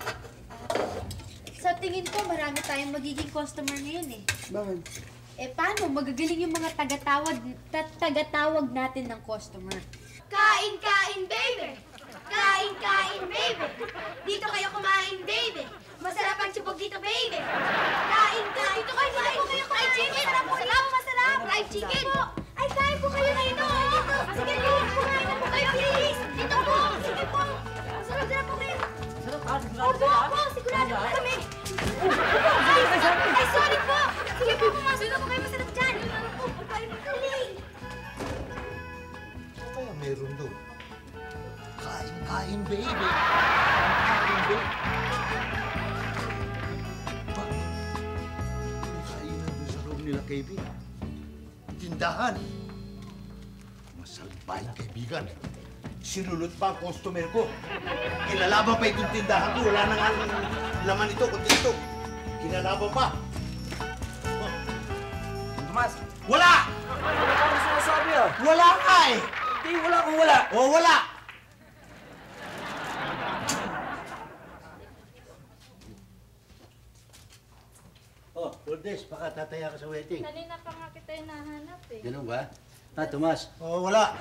Sa tingin ko, marami tayong magiging customer ngayon eh. Bakit? Paano? Magagaling yung mga tagatawag natin ng customer. Kain, kain, baby! Kain, kain, baby! Dito kayo kumain, baby! Masarap ang chubog dito, baby! Kain, kain! Dito kayo, kain po kayo kumain! Fried chicken! Masarap! Masarap! Fried chicken! Ay, kain po kayo ngayon! Dito! Sige, please! Kumain na po kayo, please! Dito po! Sige po! Masarap po kayo! Opo! Sigurado po kami! Ay, sorry po! Sige po, pumasok na po kayo! Masarap dyan! Kain po kami! Ano kaya meron doon? Kain, baby! Kain, baby! bilang kaibigan. Tindahan. Masalbay kaibigan. Sinulot pa ang customer ko. Kinalaban pa itong tindahan ko. Wala na nga laman ito, kundi ito. Kinalaban pa. Tomas! Wala! Wala kang sinasabi ah! Wala nga eh! Hindi, wala kung wala! O, wala! Oh, Lourdes, baka tataya ka sa wedding. Kanina pa nga kita hinahanap eh. Ganun ba? Ah, Tomas. O, wala.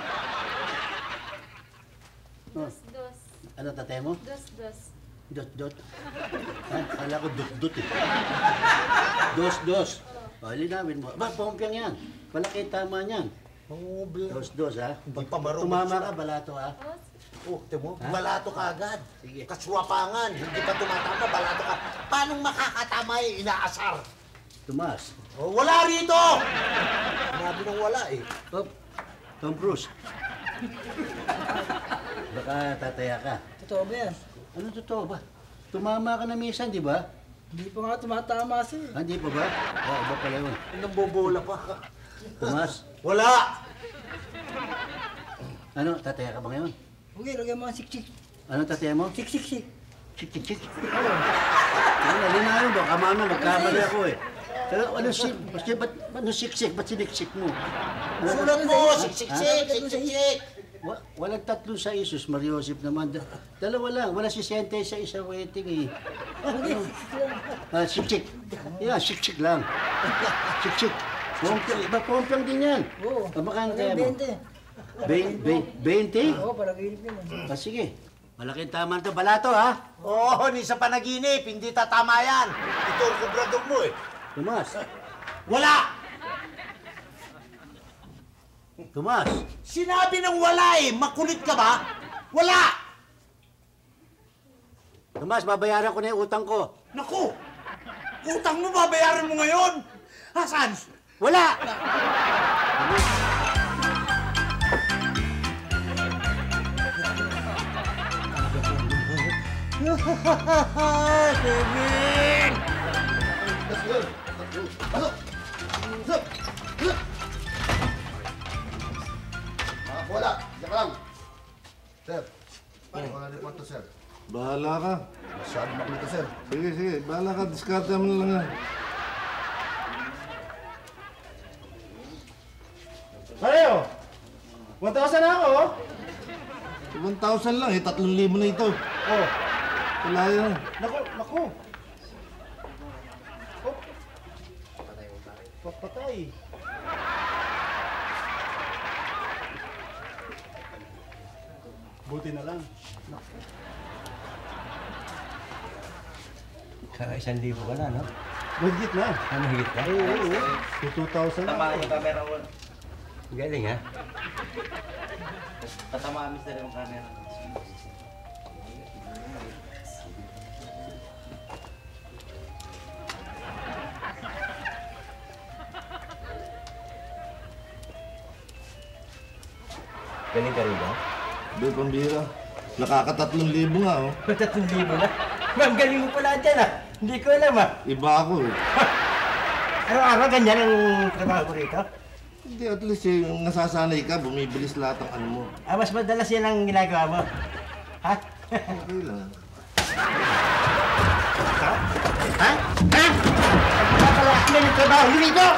Dos, dos. Ano tatay mo? Dos, dos. Dot. Kala ko dot eh. Dos. O, linawin mo. Ba, pompiang yan. Malaki tama niyan. Oo, Dos, ha? Hindi pa marunong. Tumama ka, balato, ha? Oh, timo, Ha? balato ka agad. Sige. Kaswapangan, hindi pa tumatama, balato ka. Paano makakatama eh, inaasar? Tomas. Oh, wala rito! Sinabi nang wala eh. Tom Cruise. Baka tataya ka. Totoo ba yan? Ano totoo ba? Tumama ka na minsan, di ba? Hindi pa nga tumatama siya. Ah, hindi pa ba? Ah, iba pala yun. Nambobola pa. Tomas. Wala! Ano, tataya ka ba ngayon? Okay, lagyan mo ang sik-sik. Ano tataya mo? Sik-sik-sik. Sik. Ano, linawin ba? Kamama, magkamali ako eh. Pero ano siksik? Ba't siniksik mo? Sulat mo! Siksik! Walang tatlo sa Isus, Mariosip naman. Dalawa lang. Wala si Sente sa isang wedding eh. Siksik. Yeah, siksik lang. Siksik. Pompiang din yan. Oo. Baka kaya mo? 20? Oo, panaginip yun. Sige. Malaking tama ito. Balato, ha? Oo, ni sa panaginip, hindi tatama yan. Ito ang kubrador mo eh. Tomas. Wala! Tomas. Sinabi ng wala eh. Makulit ka ba? Wala! Tomas, babayaran ko na yung utang ko. Naku! Utang mo babayaran mo ngayon? Hasan? Wala! Kevin! Wala, diyan ka lang. Sir, wala report to, sir. Bahala ka. Masyado makulit, sir. Sige, bahala ka. Diskarte mo na lang yan. Pareho! 1,000 na ako, oh! 1,000 lang eh. 3,000 na ito. Oh. Wala yan. Naku! Oh. Papatay. Buti na lang. Kaka-1,000 ka na, no? Mahigit na. Ano higit ka? Oo. 2,000 na. Tamaan yung camera ko. Galing, ha? Tatamaan mister yung camera. Galing ka rin ba? Be, pambira. Nakaka-3,000 nga, oh. 3,000 na? Ma'am, galing mo pala dyan, ah. Hindi ko alam, ah. Iba ako, eh. Araw-araw ganyan ang trabaho ko rito? Hindi, at least eh, nasasanay ka, bumibilis lahat ang ano mo. Ah, mas madalas yan ang ginagawa mo. Ha? Okay lang. Ha? Ha? Pagpapalaki na yung trabaho nyo rito!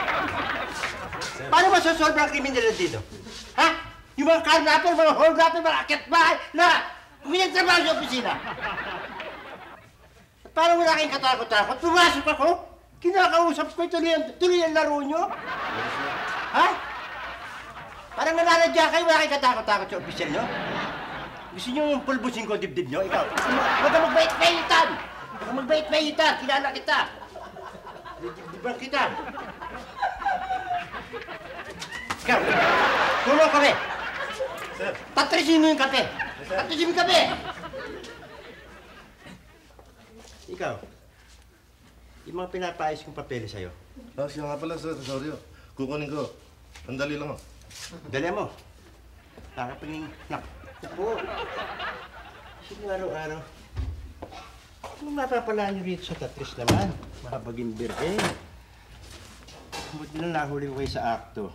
Paano masosolve ang kriminalidad dito? Ha? Yung mga carnapper, mga whoregrapper, mga akit-bahay na huminag trabaho sa opisina. At parang wala kayong katakot-takot, pumasok ako, kinakausap ko, tuloy ang laro nyo. Ha? Parang nananadya kayo, wala kayong katakot-takot sa opisyal nyo. Gusto nyo pulbusin ko dibdib nyo? Ikaw, huwag ka magbait-baitan! Huwag ka magbait-baitan! Kilala kita! Dibdiban kita! Ikaw, tulong kami! Tatrisin mo yung kape! Tatrisin mo yung kape! Ikaw, yung mga pinapaayos kong papeles sa'yo. Siya nga pala, sir. Sorry, oh. Kukunin ko. Sandali lang, oh. Dali mo. Para paging... Naku! Sige araw-araw. Ano mapapalaan niyo rito sa Tatris naman? Mahabaging birthday. Buti na nahuli ko kayo sa akto.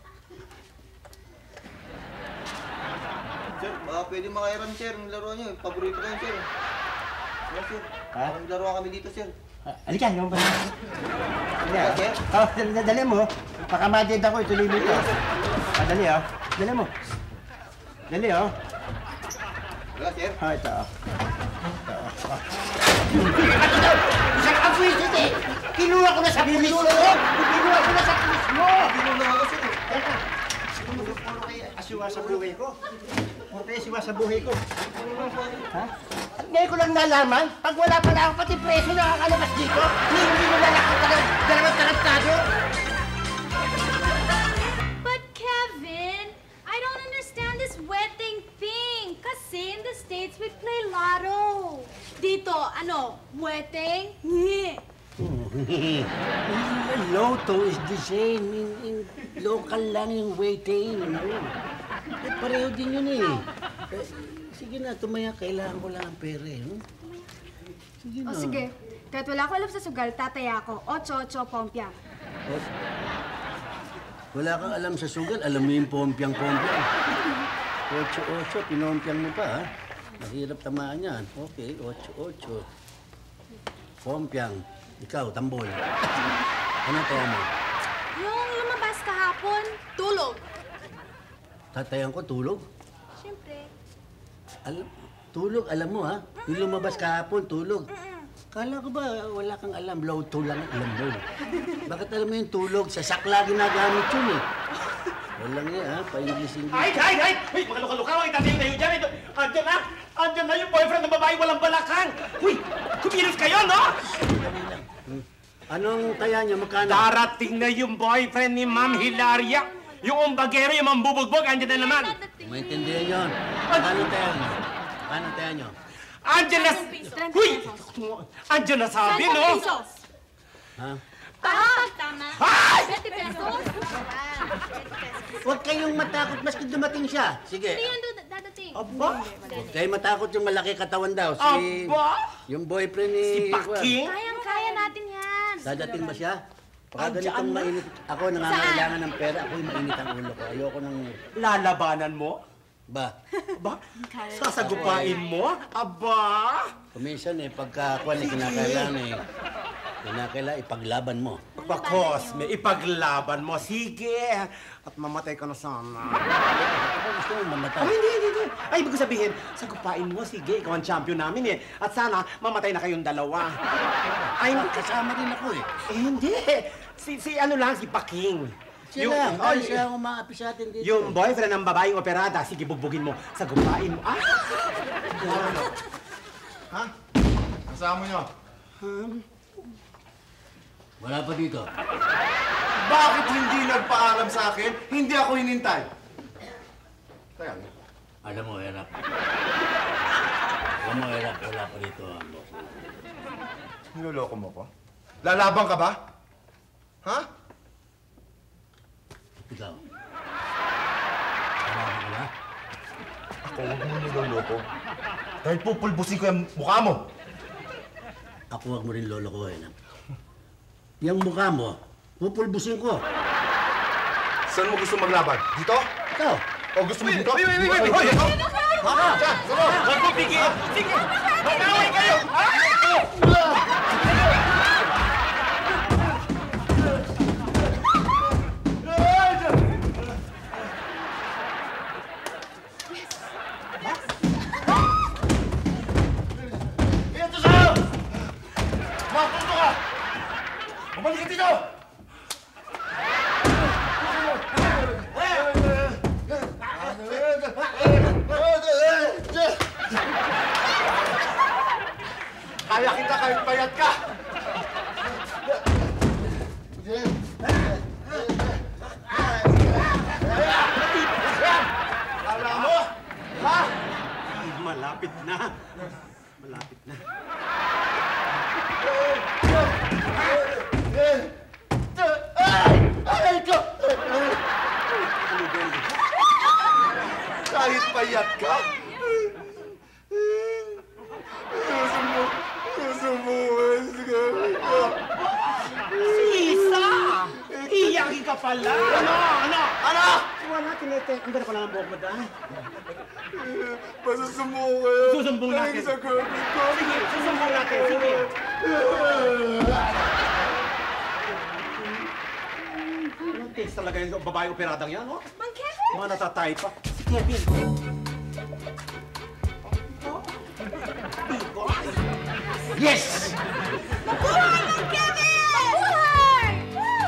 Sir, baka pwede makairan, sir. Yung laro niyo, paborito ko yun, sir. Yes, sir. Ha? Laro kami dito, sir. Halika, yung ba? Halika, sir. Oh, dali mo. Pakamadid ako, ituloy mo ito. Dali, oh. Dali mo. Dali, oh. Wala, sir. Ito, oh. Isang afwisit eh! Kinuha ko na sa pulis mo! Kinuha ko na sa pulis mo! Kinuha ako, sir. Puro kayo asiwa sa buhay ko. Puro kayo asiwa sa buhay ko. Ha? Ngayon ko lang nalaman, pag wala pala ako pati preso nakakalabas dito, hindi mo lalakot ka ng dalawang tarantado. But Kevin, I don't understand this wedding thing. Kasi in the States, we play lotto. Dito, ano, wedding? Lotto is the same. In local lang yung waiting. Pareho din yun eh. Sige na, tumaya. Kailangan ko lang ang pera eh. Sige na. O sige, kahit wala ko alam sa sugal, tataya ako. 8-8 pompya. Wala kang alam sa sugal, alam mo yung pompiang-pompiang. 8-8, pinompiang mo pa ha. Mahirap tamaan yan. Okay, 8-8. Pompiang. Ikaw, tambol. Ano tayo mo? Yung lumabas kahapon, tulog. Tatayan ko, tulog? Siyempre. Tulog, alam mo ha? Yung lumabas kahapon, tulog. Kala ko ba wala kang alam, low-to lang alam mo. Bakit alam mo yung tulog? Sa sakla ginagamit yun eh. Walang yan ha, pa-English-English. Ay! Uy, mga luka-luka, itatayo tayo dyan. Andyan na! Andyan na yung boyfriend ng babae walang balakang! Uy, kumilos kayo, no? Anong taya niyo? Magkano? Darating na yung boyfriend ni Ma'am Hilaria. Yung umbagero, yung mambubugbog, andyan na naman. Maintindihan yun. Paano taya niyo? Paano taya niyo? Andyan na... Uy! Andyan na sabi, no? Ha? Tama. Ay! 20 pesos? Huwag kayong matakot maski dumating siya. Sige. Hindi yan dadating. Aba? Huwag kayong matakot yung malaki katawan daw. Aba? Yung boyfriend ni... Si Paking? Kayang-kaya natin yan. Dadating ba siya? Pagka ganitong mainit... Ako nangangailangan ng pera. Ako'y mainit ang ulo ko. Ayoko ng... Lalabanan mo? Ba? Ba? Sasagupain mo? Aba? Kuminsan eh, pagka kinakailangan eh. Kinakailangan ipaglaban mo. Bakos, may ipaglaban mo. Sige. At mamatay ka na sana. Ako gusto mo mamatay. Oh, hindi. Ay, ibig sabihin, sagupain mo. Sige, ikaw ang champion namin eh. At sana, mamatay na kayong dalawa. Ay, kasama din ako eh. Eh, hindi. Si ano lang, si Paking. Siya lang. Ay, siya ang umaapi sa atin dito. Yung boyfriend ng babaeng operada, sige, bugbugin mo. Sagupain mo. Ah! Ha? Kasama niyo? Wala pa dito. Bakit hindi nagpaalam sa akin? Hindi ako hinintay. Kaya nga. Alam mo, Erap. Wala pa dito ang boss. Niloloko mo ko? Lalaban ka ba? Ha? Ikaw. Wala ka ba? Ako, huwag mo niloloko. Dahil pupulbusin ko yung mukha mo. Ako huwag mo rin lolokohin. Yung mukha mo, pupulbusin ko. Saan mo gusto maglaban? Dito? Ito. O gusto mo dito? Wait! Ha? Diyan! Sabo! Huwag mo bigyan! Sige! Mag-away kayo! Ito sa'yo! Mapunto ka! Bumalik ka dito! Kaya kita kahit bayad ka! Kala mo? Ha? Malapit na. Malapit na. Ay ko! Kahit payat ka? Sisa! Lagi ka pala! Ano? Wala, tineteng ko lang ang buhok mo dahil. Masusumbong kayo. Susumbong natin. Sa girlfriend ko. Sige, susumbong natin. Sige. Anong taste talaga yung babae operadang yan, no? Mang Kevin! Mga natatay pa. Si Kevin. Yes! Mabuhay, Mang Kevin! Mabuhay! Woo!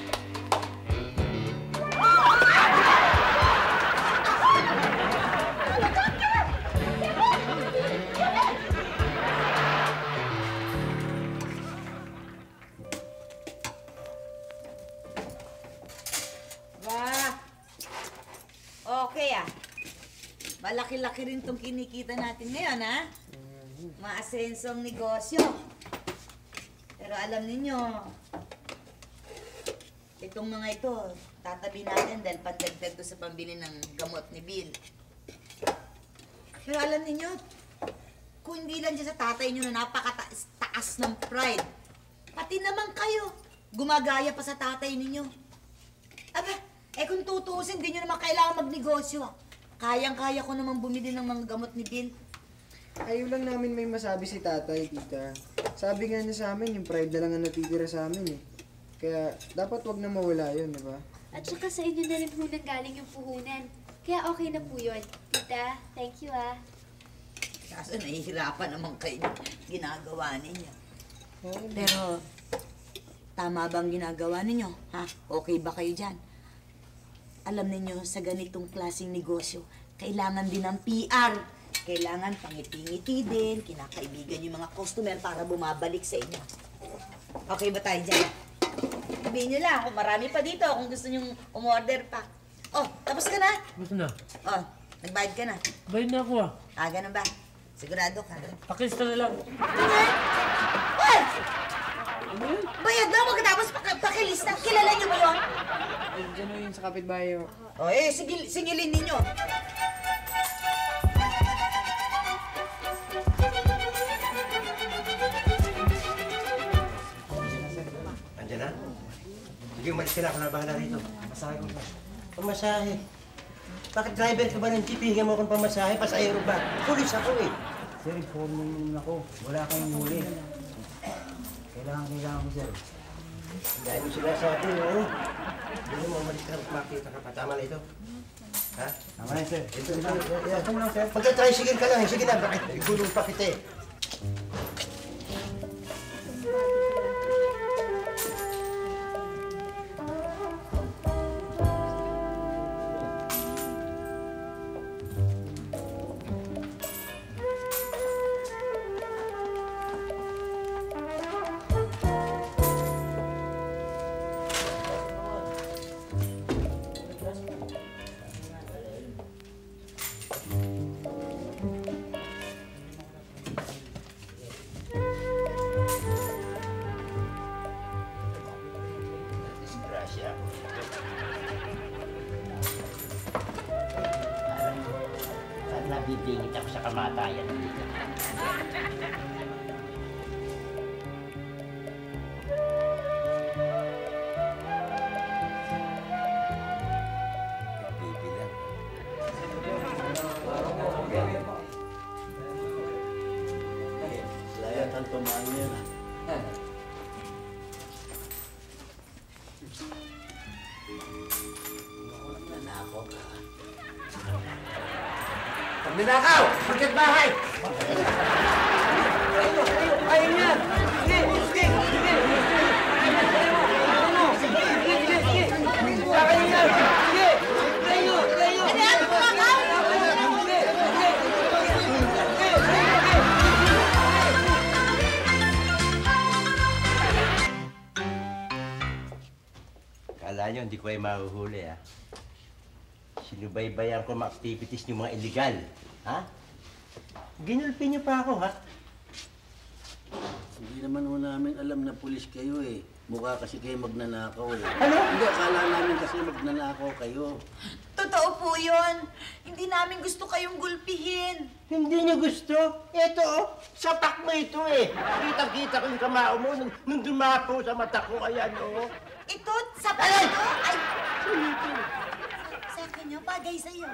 Ba? Okay ah. Malaki-laki rin tong kinikita natin ngayon, ha? Maasensong negosyo. Pero alam ninyo, itong mga ito, tatabi natin dahil pandagdag to sa pambili ng gamot ni Bill. Pero alam ninyo, kung hindi lang dyan sa tatay nyo na napakataas ng pride, pati naman kayo, gumagaya pa sa tatay ninyo. Aba, kung tutuusin, di nyo naman kailangan magnegosyo. Kayang-kaya ko naman bumili ng mga gamot ni Bill. Ayaw lang namin may masabi si tatay, tita. Sabi nga niya sa amin, yung pride na lang ang natitira sa amin eh. Kaya dapat wag na mawala yun, di ba? At saka sa inyo na rin po nanggaling yung puhunan. Kaya okay na po yun. Tita, thank you ah. Kaso nahihirapan naman kayo ginagawa ninyo. Pero, tama bang ginagawa ninyo? Ha? Okay ba kayo dyan? Alam ninyo, sa ganitong klaseng negosyo, kailangan din ng PR. Kailangan pangiti-ngiti din, kinakaibigan yung mga customer para bumabalik sa inyo. Okay ba tayo dyan? Sabihin nyo lang kung marami pa dito, kung gusto nyong umorder pa. Oh, tapos ka na? Gusto na. Oh, nagbayad ka na. Bayad na ako ah. Ah, ganun ba? Sigurado ka? Pakista na lang. Ay! Bayad na, magkatapos pakilista. Kilala nyo ba yun? Diyan o yun sa kapitbahay. Oh, singilin ninyo. Andiyan na? Sige, umalis ka na. Ako na bahala rito. Pamasahe ko. Pamasahe? Bakit driver ka ba ng jeep? Hihingan mo akong pamasahe? Pasahero ba? Pulis ako eh. Sir, inform naman ako. Wala kayong huli. Kailangan ko, sir. Dahil mo sinasabi, oo. Hindi mo umalis ka. Makita ka pa. Tama na ito. Ha? Tama na, sir. Ito lang, sir. Pagka-tricycle ka lang. Sige na. Bakit? Igulong pa kita eh. Nabibingit ako sa kamatayan. Bibilang. Layat ang tumaan niya. Nanakaw ka. Ninakaw! Pagkat bahay! Ayun yan! Sige! Sige! Sige! Ano? Sige! Sige! Sige! Sa akin yan! Sige! Tayo! Tayo! Ano yan? Kumakaw! Sige! Sige! Kala nyo, hindi ko ay mahuhuli, ha? Sinubaybayan ko mga activities niyo mga illegal. Ha? Ginulpi niyo pa ako, ha? Hindi naman ho namin alam na pulis kayo eh. Mukha kasi kayo magnanakaw eh. Ano? Hindi, akala namin kasi magnanakaw kayo. Totoo po yun. Hindi namin gusto kayong gulpihin. Hindi niyo gusto? Ito, oh. Sapak mo ito eh. Kitang-kita ko yung kamao mo nung dumapo sa mata ko. Ayan, oh. Ito, sa pala ito? Sa akin yung bagay sa'yo.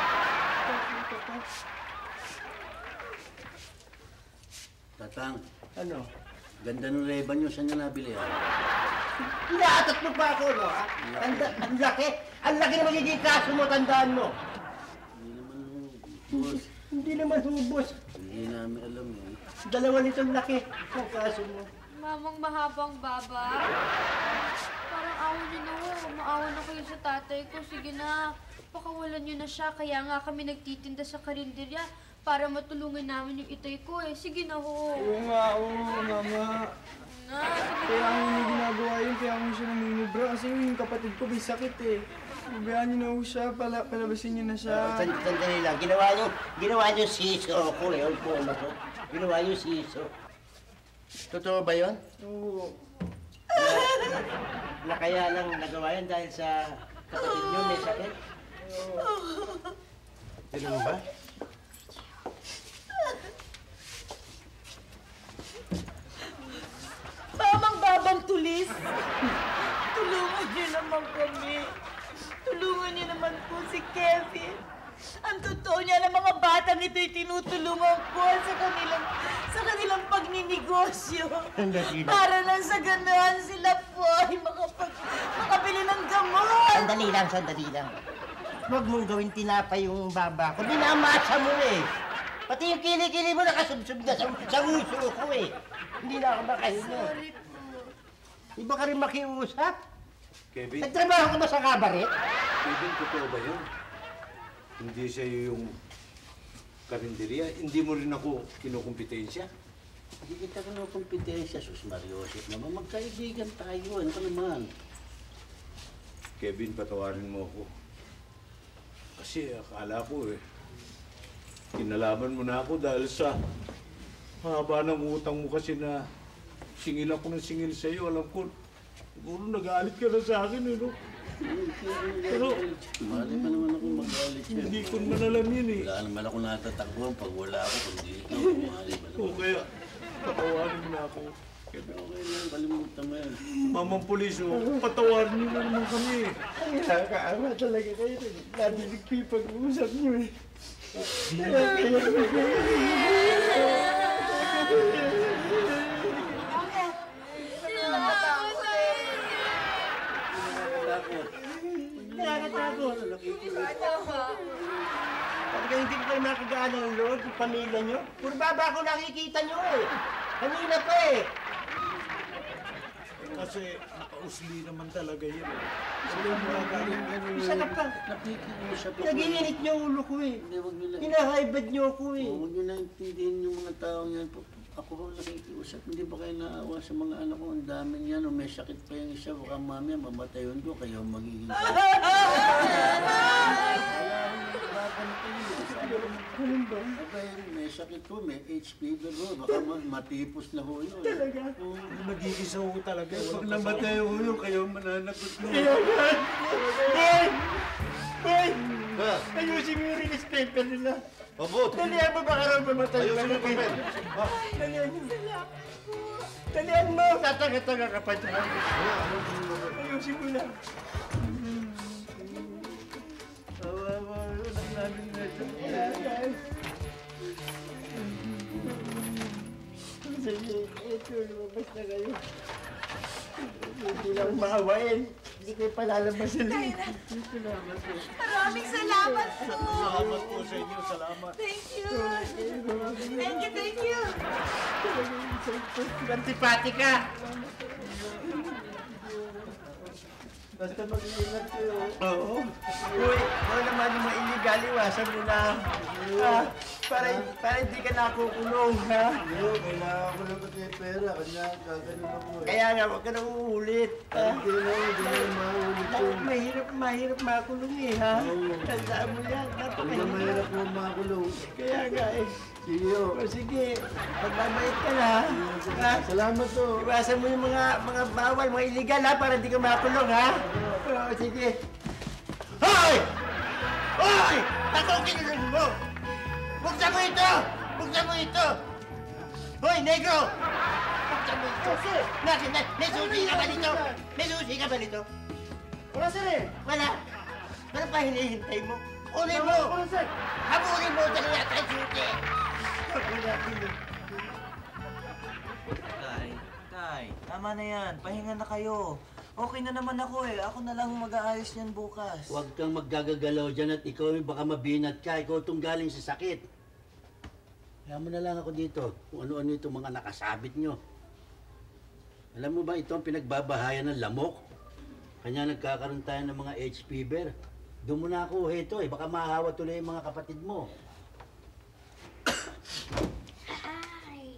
Tatang. Ano? Ganda ng Ray-Ban nyo. Saan nyo nabili, ha? Inatat mo pa ako, no? Ang laki! Ang laki na magiging kaso mo, tandaan mo! Boss. Hindi naman hubos. Hindi namin alam yun. Dalawa nitong laki ang kaso mo. Mamang mahabang baba. Parang awan niyo na ho. Maawa na kayo sa tatay ko. Sige na, pakawalan niyo na siya. Kaya nga kami nagtitinda sa karinderya para matulungan namin yung itay ko eh. Sige na ho. Oo nga, mama. Kaya ang hindi ginagawa yun, kaya ako siya namumubra. Kasi yung kapatid ko may sakit eh. Ubayaan niyo na ho siya, palabasin niyo na siya. Sandali lang, ginawa niyo siso ko eh. Ginawa niyo siso. Totoo ba yun? Oo. Na kaya lang nagawa yan dahil sa kapatid niyo may sakit? Ganun ba? Mamang babang tulis! Tulungan niyo naman kami. Tulungan niyo naman po si Kevin. Ang totoo niya ng mga batang ito'y tinutulungan ko sa kanilang pagninegosyo. Para lang sa ganoon sila po ay makabili ng gamot. Sandali lang. Huwag mong gawin tinapay yung baba ko. Binamasa mo eh. Pati yung kili-kili mo nakasubsob na sa uso ko eh. Hindi na ako makahinga. Sorry po. Di ba ka rin makiusap? Kevin? Nagtrabaho ka ba sa kabaret? Kevin, totoo ba yun? Hindi sa'yo yung karinderya? Hindi mo rin ako kinukumpetensya? Hindi kita kinukumpetensya, Sus Mariosip naman. Magkaibigan tayo. Ano ka naman? Kevin, patawarin mo ako. Kasi akala ko kinalaman mo na ako dahil sa haba ng utang mo kasi na singil ako ng singil sa'yo. Alam ko, siguro nag-aalit ka na sa akin, no? Pero, mali pa naman ako mag-aalit siya. Hindi ko naman alam yun eh. Wala naman ako natatakbuhan pag wala ako, kundi ikaw, mali pa naman. O kaya, patawarin mo na ako. Okay lang, kalimutan mo yan. Mamang pulis, patawarin niyo na naman kami. Ang nakakaawa talaga kayo. Nadinig ko yung pag-uusap niyo eh. Nakakatakot. Talaga hindi ko kayo makagaan ng loob, yung pamilya nyo. Puro baba ako nakikita nyo eh. Kanina pa eh. Kasi nakausli naman talaga yun. Isa ka pa. Nakikiusap ako. Nag-iinit niyo ulo ko eh. Hinahaibad niyo ako eh. Huwag niyo naintindihin yung mga taong yan. Ako ho nakikiusap. Hindi ba kayo naawa sa mga anak ko? Ang dami niyan. May sakit pa yung isa. Baka mamaya mamatayon ko. Kayo magiging Ganun ba? May sakit ko. May HP na ho. Baka matipos na ho yun. Talaga? Nag-iisa ho talaga. Pag namatay ho yun, kayo mananagot mo. Boy! Boy! Ayusin mo yung release paper nila. Mabuti. Dalihan mo baka raw mamatay. Ayusin mo yung papel. Dalihan mo. Dalihan mo. Tataga-taga ka pa dyan. Ayusin mo na. Awa, namin na ito. Sige, ito, lumabas na kayo. Hindi lang maawain. Hindi kayo palalabas sila. Maraming salamat po. Salamat po sa inyo. Salamat. Thank you. Thank you. Antipati ka. Basta mag-iingat kayo. Oo. Uy, kung naman yung mga illegal, iwasan mo na. Para hindi ka nakukulong, ha? Oo, kailangan ko lang kasi pera. Kanya, kaganin ako eh. Kaya nga, huwag ka nang uulit. Hindi na maulit yun. Mahirap makulong eh, ha? Tandaan mo yan. Hindi na mahirap mo makulong. Kaya nga eh. Sige, O sige, magbabayad ka na, ha? Salamat to. Iwasan mo yung mga bawal, mga illegal, ha? Para hindi ka makulong, ha? O sige. Hoy! Hoy! Ako ang kinulong mo! Buksan mo ito! Buksan mo ito! Hoy, negro! Buksan mo ito! May susi ka ba nito? May susi ka ba nito? Wala, sir eh. Wala. Ano pa hinihintay mo? Kunin mo! Wala, sir. Habulin mo! Dali yata yung suti! Wala, Tay, tama na yan. Pahinga na kayo. Okay na naman ako eh. Ako na lang mag-aayos yan bukas. Huwag kang maggagagalaw dyan at ikaw baka mabinat ka. Ikaw itong galing sa sakit. Kaya mo na lang ako dito kung ano-ano itong mga nakasabit nyo. Alam mo ba ito ang pinagbabahayan ng lamok? Kanya nagkakaroon tayo ng mga H fever. Doon mo na ako ito eh. Baka mahahawa tuloy yung mga kapatid mo. Ay.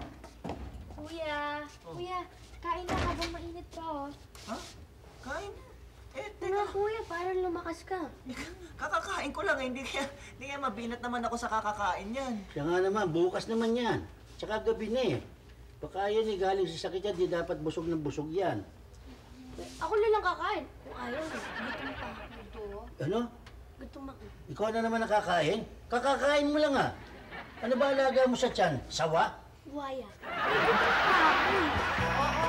Kuya, kuya, kain na habang mainit pa, oh. Ha? Kain? Teka. Kuya, parang lumakas ka. Kakakain ko lang eh. Hindi kaya mabinat naman ako sa kakakain yan. Siya nga naman, bukas naman yan. Tsaka gabi na eh. Baka yan eh, galing sa sakit yan, di dapat busog ng busog yan. Ako na lang kakain. Kung ayaw, gutom pa. Ito, Ano? gutom ako. Ikaw na naman nakakain? Kakakain mo lang ah. Ano ba alaga mo sa tiyan? Sawa? Buhaya. Ay, gutom pa ako eh. Oo.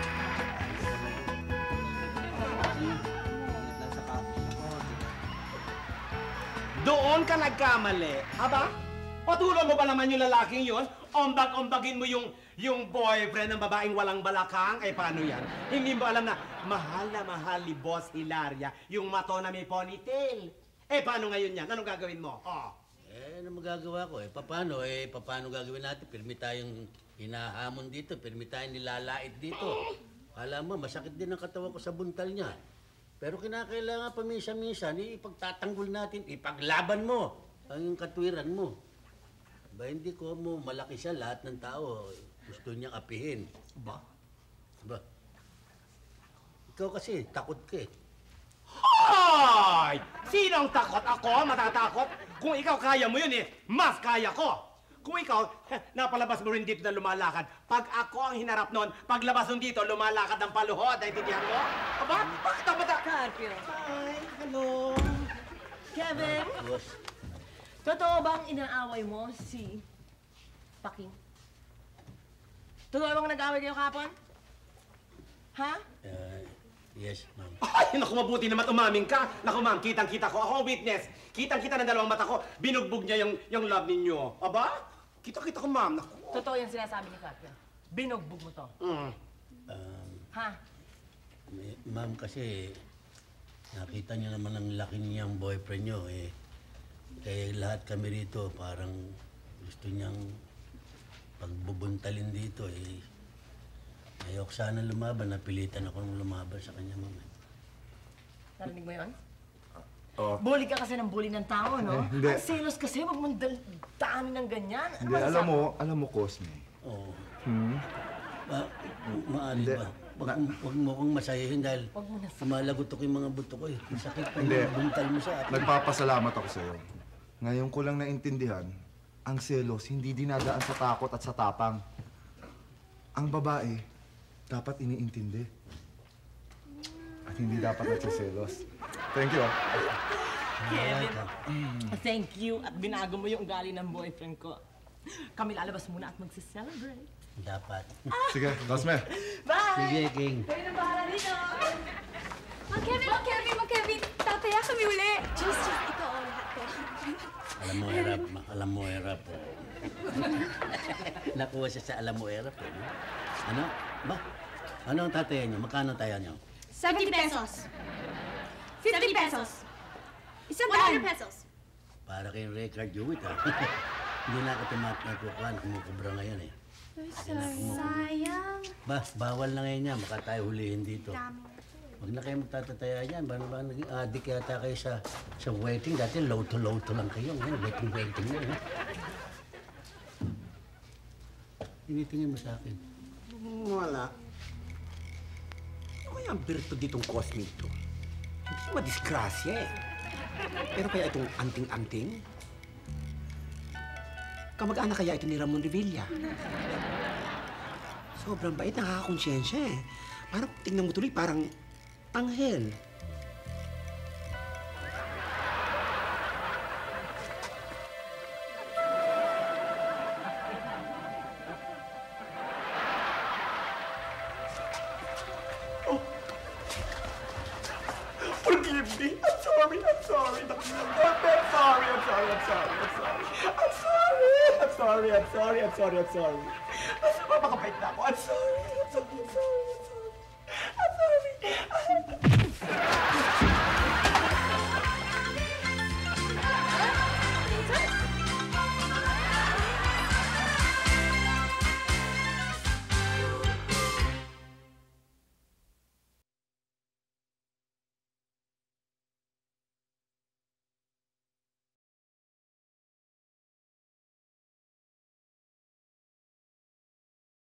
Doon ka nagkamali. Aba? Patulan mo ba naman yung lalaking yun? Ombag-ombagin mo yung boyfriend ng babaeng walang balakang? Eh, paano yan? Hindi mo alam na mahal ni Boss Hilaria yung mato na may ponytail. Eh, paano ngayon yan? Anong gagawin mo? Oh. Ano magagawa ko? Paano gagawin natin? Pirmi tayong hinahamon dito, pirmi tayong nilalait dito. Kala mo, masakit din ang katawan ko sa buntal niya. Pero kinakailangan paminsan-minsan, ipagtatanggol natin, ipaglaban mo ang katwiran mo. Ba, hindi ko mo malaki siya, lahat ng tao gusto niyang apihin. Ba? Ikaw kasi, takot ka eh. Hoy! Sinong takot? Ako? Matatakot? Kung ikaw kaya mo yun eh, mas kaya ko! Kung ikaw, napalabas mo rin dito na lumalakad. Pag ako ang hinarap nun, paglabas nun dito, lumalakad ng paluhod. Naintindihan mo? Aba? Bakit ang bata? Carpio. Hi, hello. Kevin, totoo bang inaaway mo si Paking? Totoo bang nag-away kayo kapon? Ha? Yes, ma'am. Ay, naku, mabuti naman umaming ka. Naku, ma'am, kitang-kita ko. Ako ang witness. Kitang-kita ng dalawang mata ko. Binugbog niya yung love ninyo. Aba? Kita-kita ko, ma'am. Naku. Totoo yung sinasabi ni Carpio. Binugbog mo to. Ha? Ma'am, kasi nakita niyo naman ang laki niyang boyfriend niyo eh. Kaya lahat kami rito parang gusto niyang pagbubuntalin dito eh. Ayok sana lumaban, napilitan ako ng lumaban sa kanya, ma'am. Narinig mo yun? Oo. Bully ka kasi ng bully ng tao, no? Hindi. Ang selos kasi, wag mong daanin ng ganyan. Hindi, alam mo, Cosme. Oo. Hmm? Maali ba? Huwag mo akong masayahin dahil lumalagot ako yung mga buto ko eh. Masakit pa Hindi. yung buntal mo sa akin. Nagpapasalamat ako sa'yo. Ngayon ko lang naintindihan, ang selos hindi dinadaan sa takot at sa tapang. Ang babae, dapat iniintindi. At hindi dapat nagsiselos. Thank you. Kevin, thank you at binago mo yung ugali ng boyfriend ko. Kami lalabas muna at magsi-celebrate. Dapat. Sige, Cosme. Bye! Sige, King. Kayo na bahala dito. Mag Kevin, tataya kami uli. Just, ito, lahat ko. Alam mo, hirap. Nakuha siya sa alam mo, hirap. Ano? Ba? Ano ang tatayan niyo? Magkano ang taya niyo? 70 pesos. 50 pesos. 100 pesos. Para kayong record Jewit, ha? Hindi na ako tumatnatukuhan, kumukubra ngayon eh. Sayang. Bawal na ngayon yan, baka tayo hulihin dito. Huwag na kayo magtatataya yan. Ba naging addict yata kayo sa waiting? Dati low-to lang kayo. Ngayon, waiting na. Tinitingin mo sa akin. Wala. Ano kaya ang birto ditong Cosme ito? Hindi madisgrasya eh. Pero kaya itong anting-anting? Kamag-anak kaya ito ni Ramon Revilla? Sobrang bait, nakakakonsyensya eh. Parang tingnan mo tuloy, parang anghel. me. I'm sorry. I'm sorry. I'm sorry. I'm sorry. I'm sorry. I'm sorry. I'm sorry. I'm sorry. I'm sorry. I'm sorry. I'm sorry. I'm sorry. Mapakapait na ako. I'm sorry. I'm sorry. I'm sorry. I'm sorry. I'm sorry.